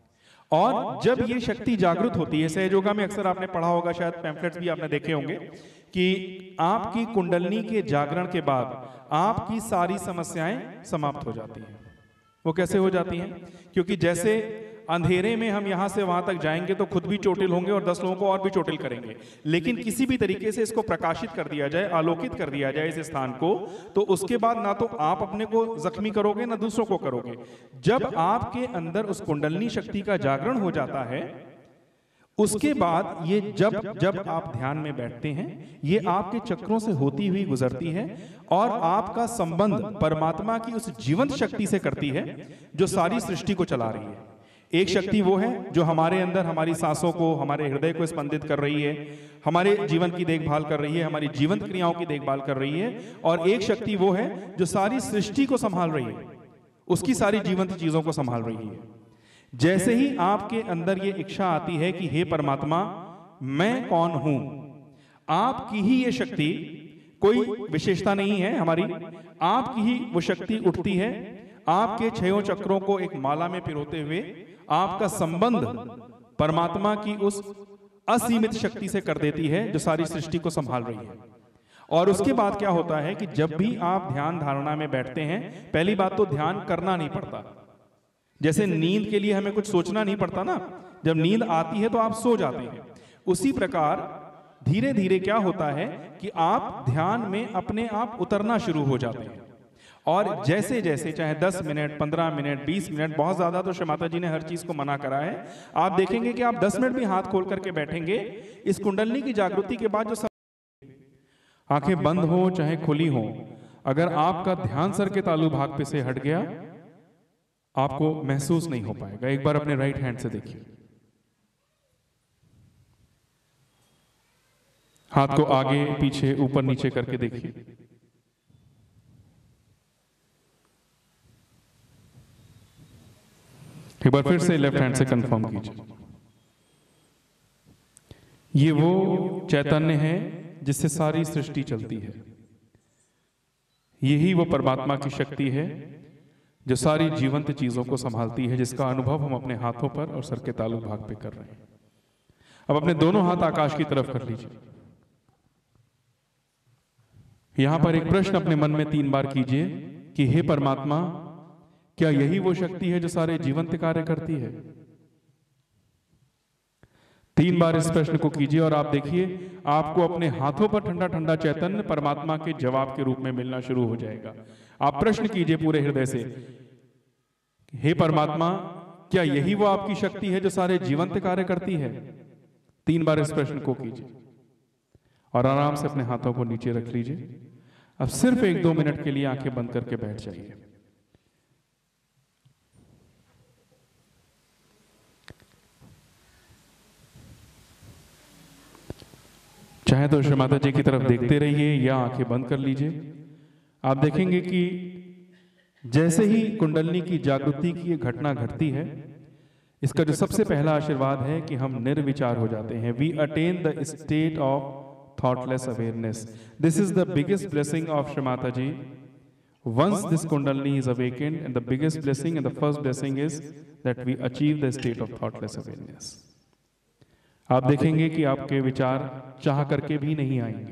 और जब ये शक्ति जागृत होती है, सहयोगा में अक्सर आपने पढ़ा होगा, शायद पैम्फलेट्स भी आपने देखे होंगे कि आपकी कुंडलिनी के जागरण के बाद आपकी सारी समस्याएं समाप्त हो जाती हैं। वो कैसे हो जाती हैं? क्योंकि जैसे अंधेरे में हम यहां से वहां तक जाएंगे तो खुद भी चोटिल होंगे और 10 लोगों को और भी चोटिल करेंगे, लेकिन किसी भी तरीके से इसको प्रकाशित कर दिया जाए, आलोकित कर दिया जाए इस स्थान को, तो उसके बाद ना तो आप अपने को जख्मी करोगे ना दूसरों को करोगे। जब आपके अंदर उस कुंडलिनी शक्ति का जागरण हो जाता है, उसके बाद ये जब आप ध्यान में बैठते हैं, ये आपके चक्रों से होती हुई गुजरती है और आपका संबंध परमात्मा की उस जीवंत शक्ति से करती है जो सारी सृष्टि को चला रही है। एक शक्ति वो है जो हमारे अंदर हमारी सांसों को, हमारे हृदय को स्पंदित कर रही है, हमारे जीवन की देखभाल कर रही है, हमारी जीवंत क्रियाओं की देखभाल कर रही है। और एक शक्ति वो है जो सारी सृष्टि को संभाल रही है, उसकी सारी जीवंत चीजों को संभाल रही है। जैसे ही आपके अंदर ये इच्छा आती है कि हे परमात्मा मैं कौन हूं, आपकी ही ये शक्ति, कोई विशेषता नहीं है हमारी, आपकी ही वो शक्ति उठती है, आपके छयों चक्रों को एक माला में पिरोते हुए आपका संबंध परमात्मा की उस असीमित शक्ति से कर देती है जो सारी सृष्टि को संभाल रही है। और उसके बाद क्या होता है कि जब भी आप ध्यान धारणा में बैठते हैं, पहली बात तो ध्यान करना नहीं पड़ता। जैसे नींद के लिए हमें कुछ सोचना नहीं पड़ता ना, जब नींद आती है तो आप सो जाते हैं। उसी प्रकार धीरे धीरे क्या होता है कि आप ध्यान में अपने आप उतरना शुरू हो जाते हैं। और जैसे जैसे चाहे 10 मिनट, 15 मिनट, 20 मिनट, बहुत ज्यादा तो श्री माता जी ने हर चीज को मना करा है, आप देखेंगे कि आप 10 मिनट भी हाथ खोल करके बैठेंगे, इस कुंडलिनी की जागृति के बाद जो सब आंखें बंद हो चाहे खुली हो, अगर आपका ध्यान सर के तालु भाग पे से हट गया, आपको महसूस नहीं हो पाएगा। एक बार अपने राइट हैंड से देखिए, हाथ को आगे पीछे ऊपर नीचे करके देखिए। एक बार फिर से लेफ्ट हैंड से कंफर्म कीजिए। ये वो चैतन्य है जिससे सारी सृष्टि चलती है, यही वो परमात्मा की शक्ति है जो सारी जीवंत चीजों को संभालती है, जिसका अनुभव हम अपने हाथों पर और सर के तालु भाग पे कर रहे हैं। अब अपने दोनों हाथ आकाश की तरफ कर लीजिए। यहां पर एक प्रश्न अपने मन में 3 बार कीजिए कि हे परमात्मा, क्या यही वो शक्ति है जो सारे जीवंत कार्य करती है? 3 बार इस प्रश्न को कीजिए और आप देखिए आपको अपने हाथों पर ठंडा ठंडा चैतन्य परमात्मा के जवाब के रूप में मिलना शुरू हो जाएगा। आप प्रश्न कीजिए पूरे हृदय से, हे परमात्मा, क्या यही वो आपकी शक्ति है जो सारे जीवंत कार्य करती है? 3 बार इस प्रश्न को कीजिए और आराम से अपने हाथों को नीचे रख लीजिए। अब सिर्फ 1-2 मिनट के लिए आंखें बंद करके बैठ जाइए। चाहे तो श्री माता जी की तरफ देखते रहिए या आंखें बंद कर लीजिए। आप देखेंगे कि जैसे ही कुंडलिनी की जागृति की घटना घटती है, इसका जो सबसे पहला आशीर्वाद है कि हम निर्विचार हो जाते हैं। We attain the state of thoughtless awareness. This is the biggest blessing of Shri Mata ji. Once this Kundalini is awakened, and the biggest blessing and the first blessing is that we achieve the state of thoughtless awareness. आप देखेंगे कि आपके विचार चाह करके भी नहीं आएंगे।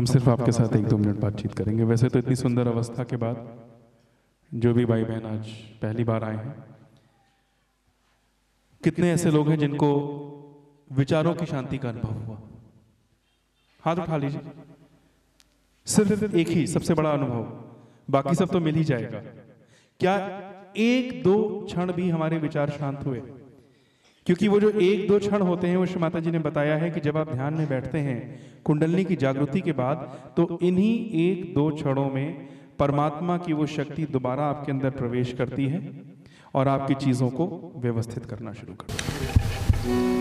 हम सिर्फ आपके साथ 1-2 मिनट बातचीत करेंगे। वैसे तो इतनी सुंदर अवस्था के बाद जो भी भाई बहन आज पहली बार आए हैं, कितने ऐसे लोग हैं जिनको विचारों की शांति का अनुभव हुआ? हाथ उठा लीजिए। सिर्फ एक ही सबसे बड़ा अनुभव, बाकी सब तो मिल ही जाएगा। क्या 1-2 क्षण भी हमारे विचार शांत हुए? क्योंकि वो जो 1-2 क्षण होते हैं, वो श्री माता जी ने बताया है कि जब आप ध्यान में बैठते हैं कुंडलिनी की जागृति के बाद, तो इन्हीं 1-2 क्षणों में परमात्मा की वो शक्ति दोबारा आपके अंदर प्रवेश करती है और आपकी चीजों को व्यवस्थित करना शुरू करती है।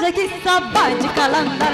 kissa bajkalandar.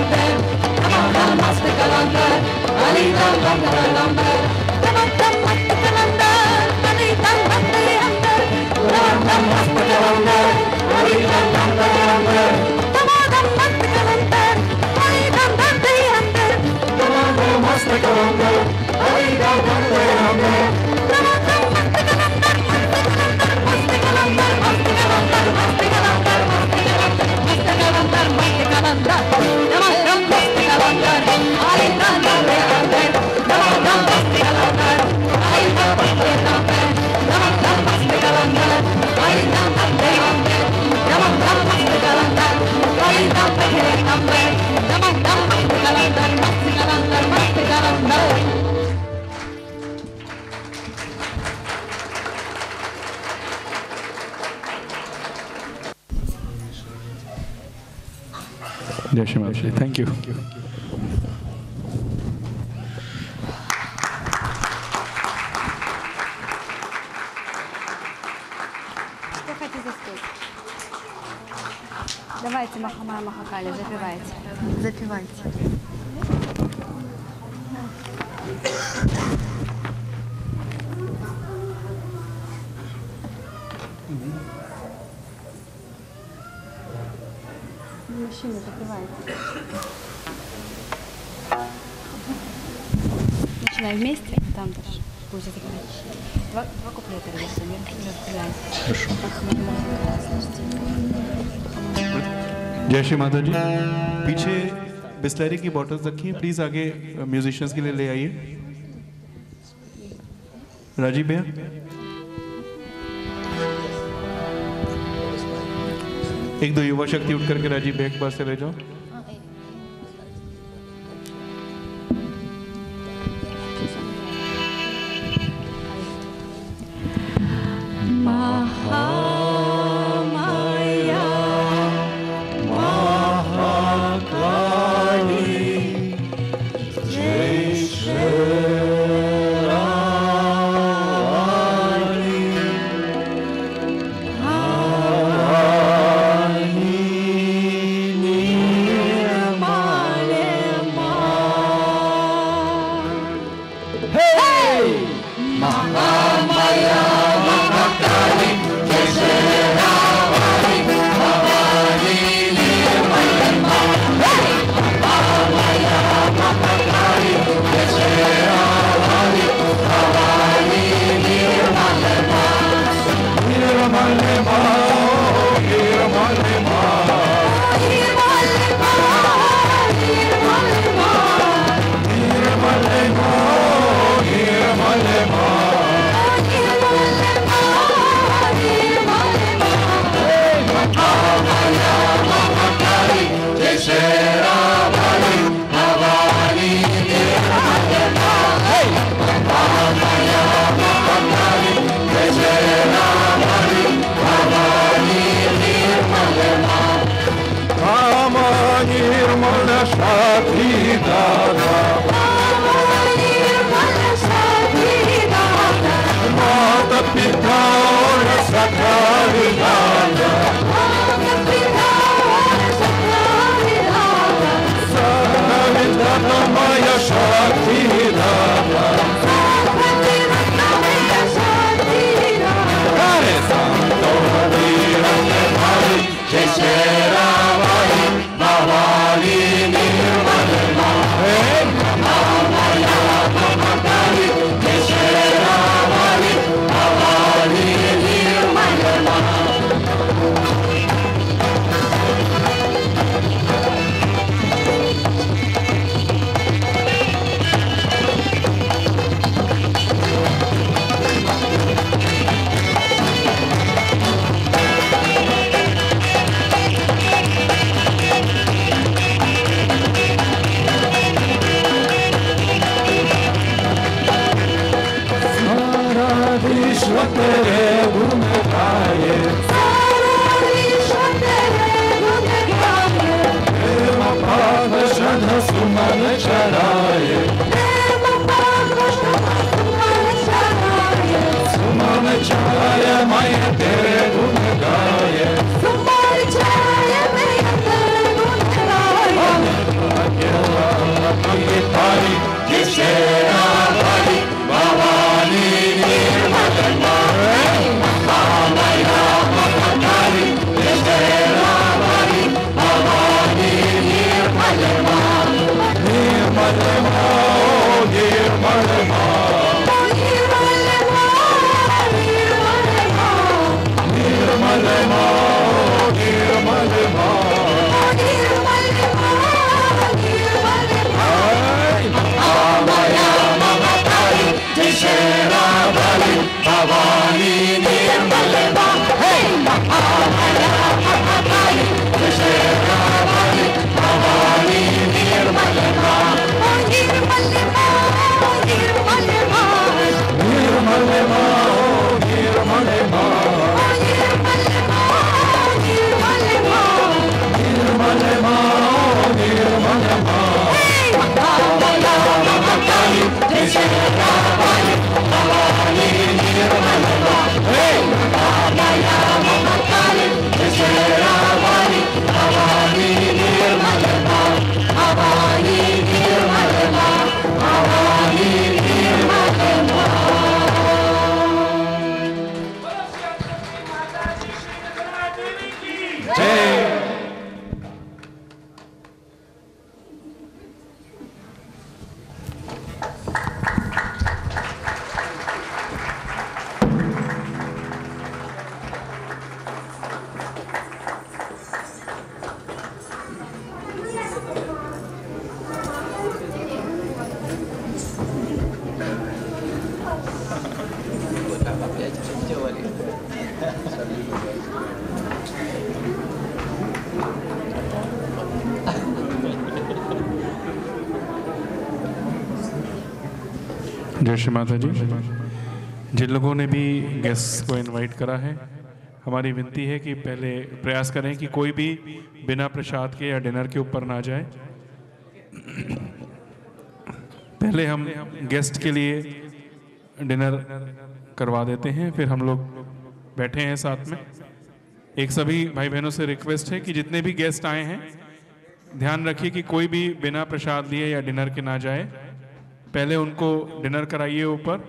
Come on, जय श्री माता जी, थैंक यू। Давайте, Махамая Махакали, запевайте. Запевайте. Мужчина, запевайте. Начинаем вместе, там тоже будете запевать. Два куплета, ребята, запевайте. Хорошо। जय श्री माता जी। पीछे बिस्लरी की बॉटल्स रखी हैं, प्लीज आगे म्यूजिशियंस के लिए ले आइए। राजीव भैया, एक दो युवा शक्ति उठ करके राजीव भैया के पास से ले जाओ। Hey! जय श्री माता जी। जिन लोगों ने भी गेस्ट को इनवाइट करा है, हमारी विनती है कि पहले प्रयास करें कि कोई भी बिना प्रसाद के या डिनर के ऊपर ना जाए। पहले हम गेस्ट के लिए डिनर करवा देते हैं, फिर हम लोग बैठे हैं साथ में। एक सभी भाई बहनों से रिक्वेस्ट है कि जितने भी गेस्ट आए हैं ध्यान रखिए कि कोई भी बिना प्रसाद लिए या डिनर के ना जाए। पहले उनको डिनर कराइए ऊपर।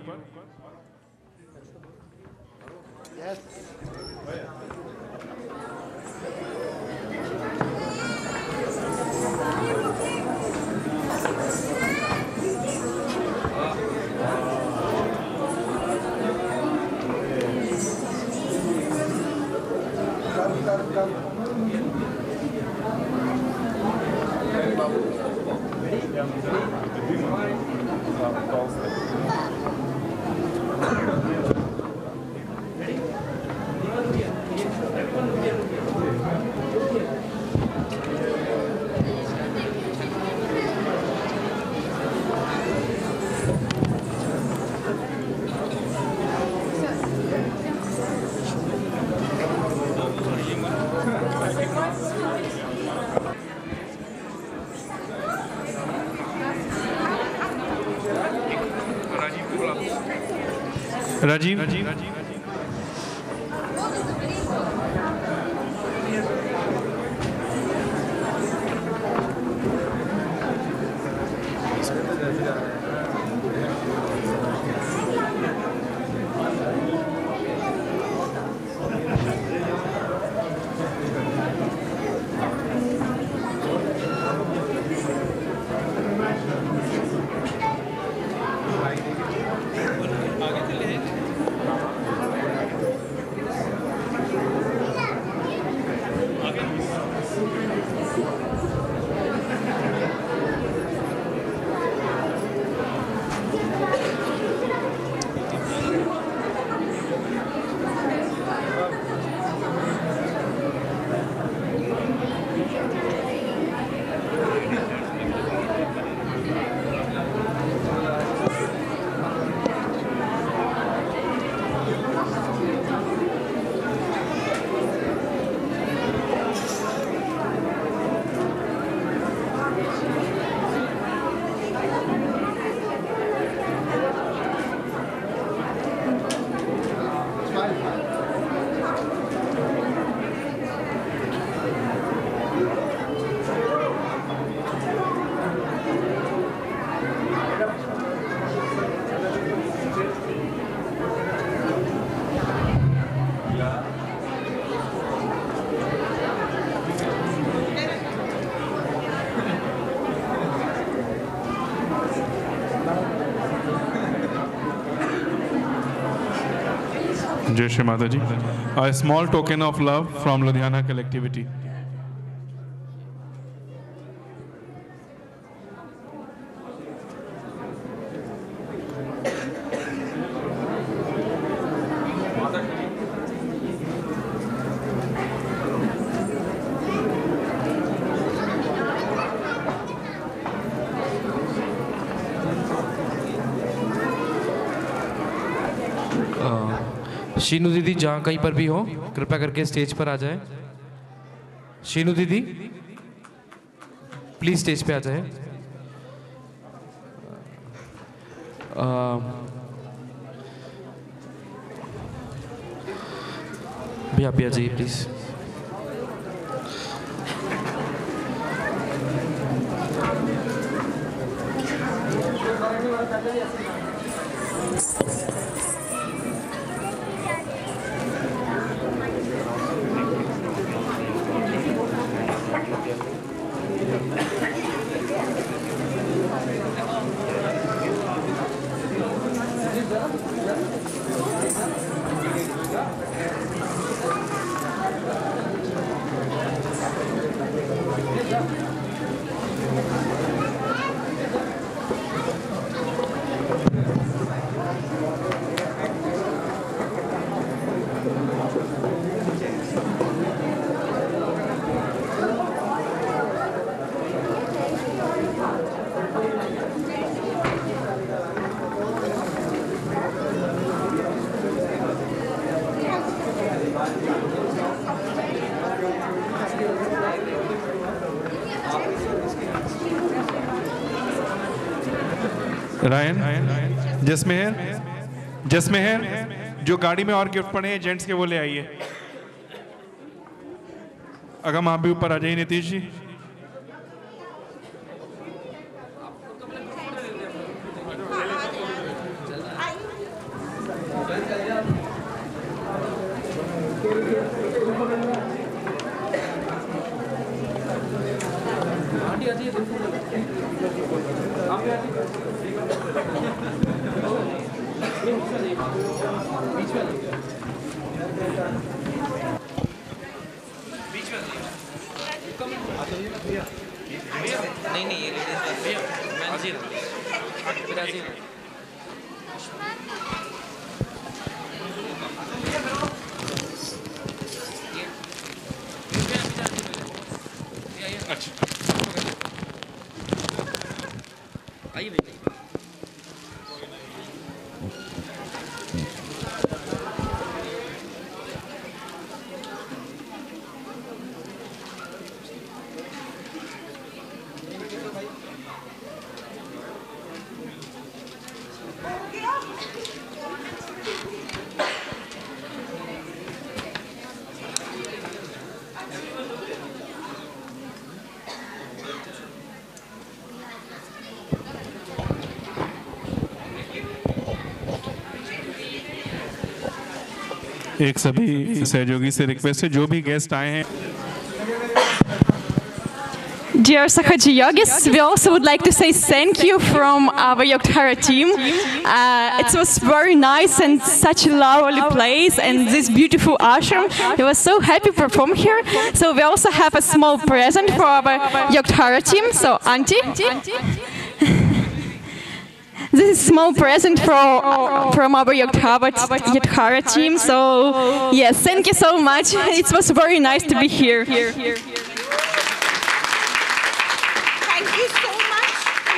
राजीव जय श्री माता जी। A small token of love from Ludhiana collectivity. Sheenu दीदी जहाँ कहीं पर भी हो कृपया करके स्टेज पर आ जाए। शीनू दीदी प्लीज स्टेज पे आ जाए। भी आप भी आ जाइए प्लीज। रायन, जसमेहर, जो गाड़ी में और गिफ्ट पड़े हैं जेंट्स के वो ले आइए। अगम आप भी ऊपर आ जाइए। नीतीश जी, नहीं ये लेडीज आइए बेटा। एक सभी सहयोगी से रिक्वेस्ट है, जो भी गेस्ट आए हैं। Dear Sahaji Yogis, we also would like to say thank you from our Yogdhara team. It was very nice and such a lovely place and this beautiful ashram. We were so happy to perform here. So we also have a small present for our Yogdhara team. So Auntie. This is a small present from our Yogdhara team. So yes, thank you so much. It was very nice to be here. Thank you so much.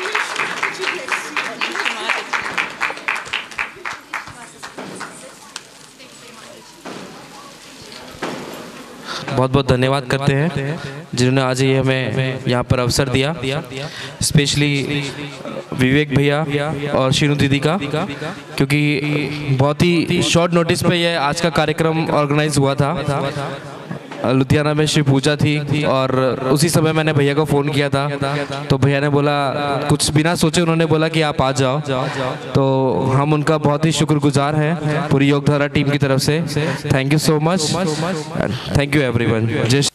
बहुत बहुत धन्यवाद करते हैं जिन्होंने आज ये हमें यहाँ पर अवसर दिया, स्पेशली विवेक भैया और शीनू दीदी का, क्योंकि बहुत ही शॉर्ट नोटिस पे ये आज का कार्यक्रम ऑर्गेनाइज हुआ था। लुधियाना में शिव पूजा थी और उसी समय मैंने भैया को फ़ोन किया था, तो भैया ने बोला, कुछ बिना सोचे उन्होंने बोला कि आप आ जाओ। तो हम उनका बहुत ही शुक्रगुजार हैं पूरी योगधारा टीम की तरफ से। Thank you so much, thank you everyone. जय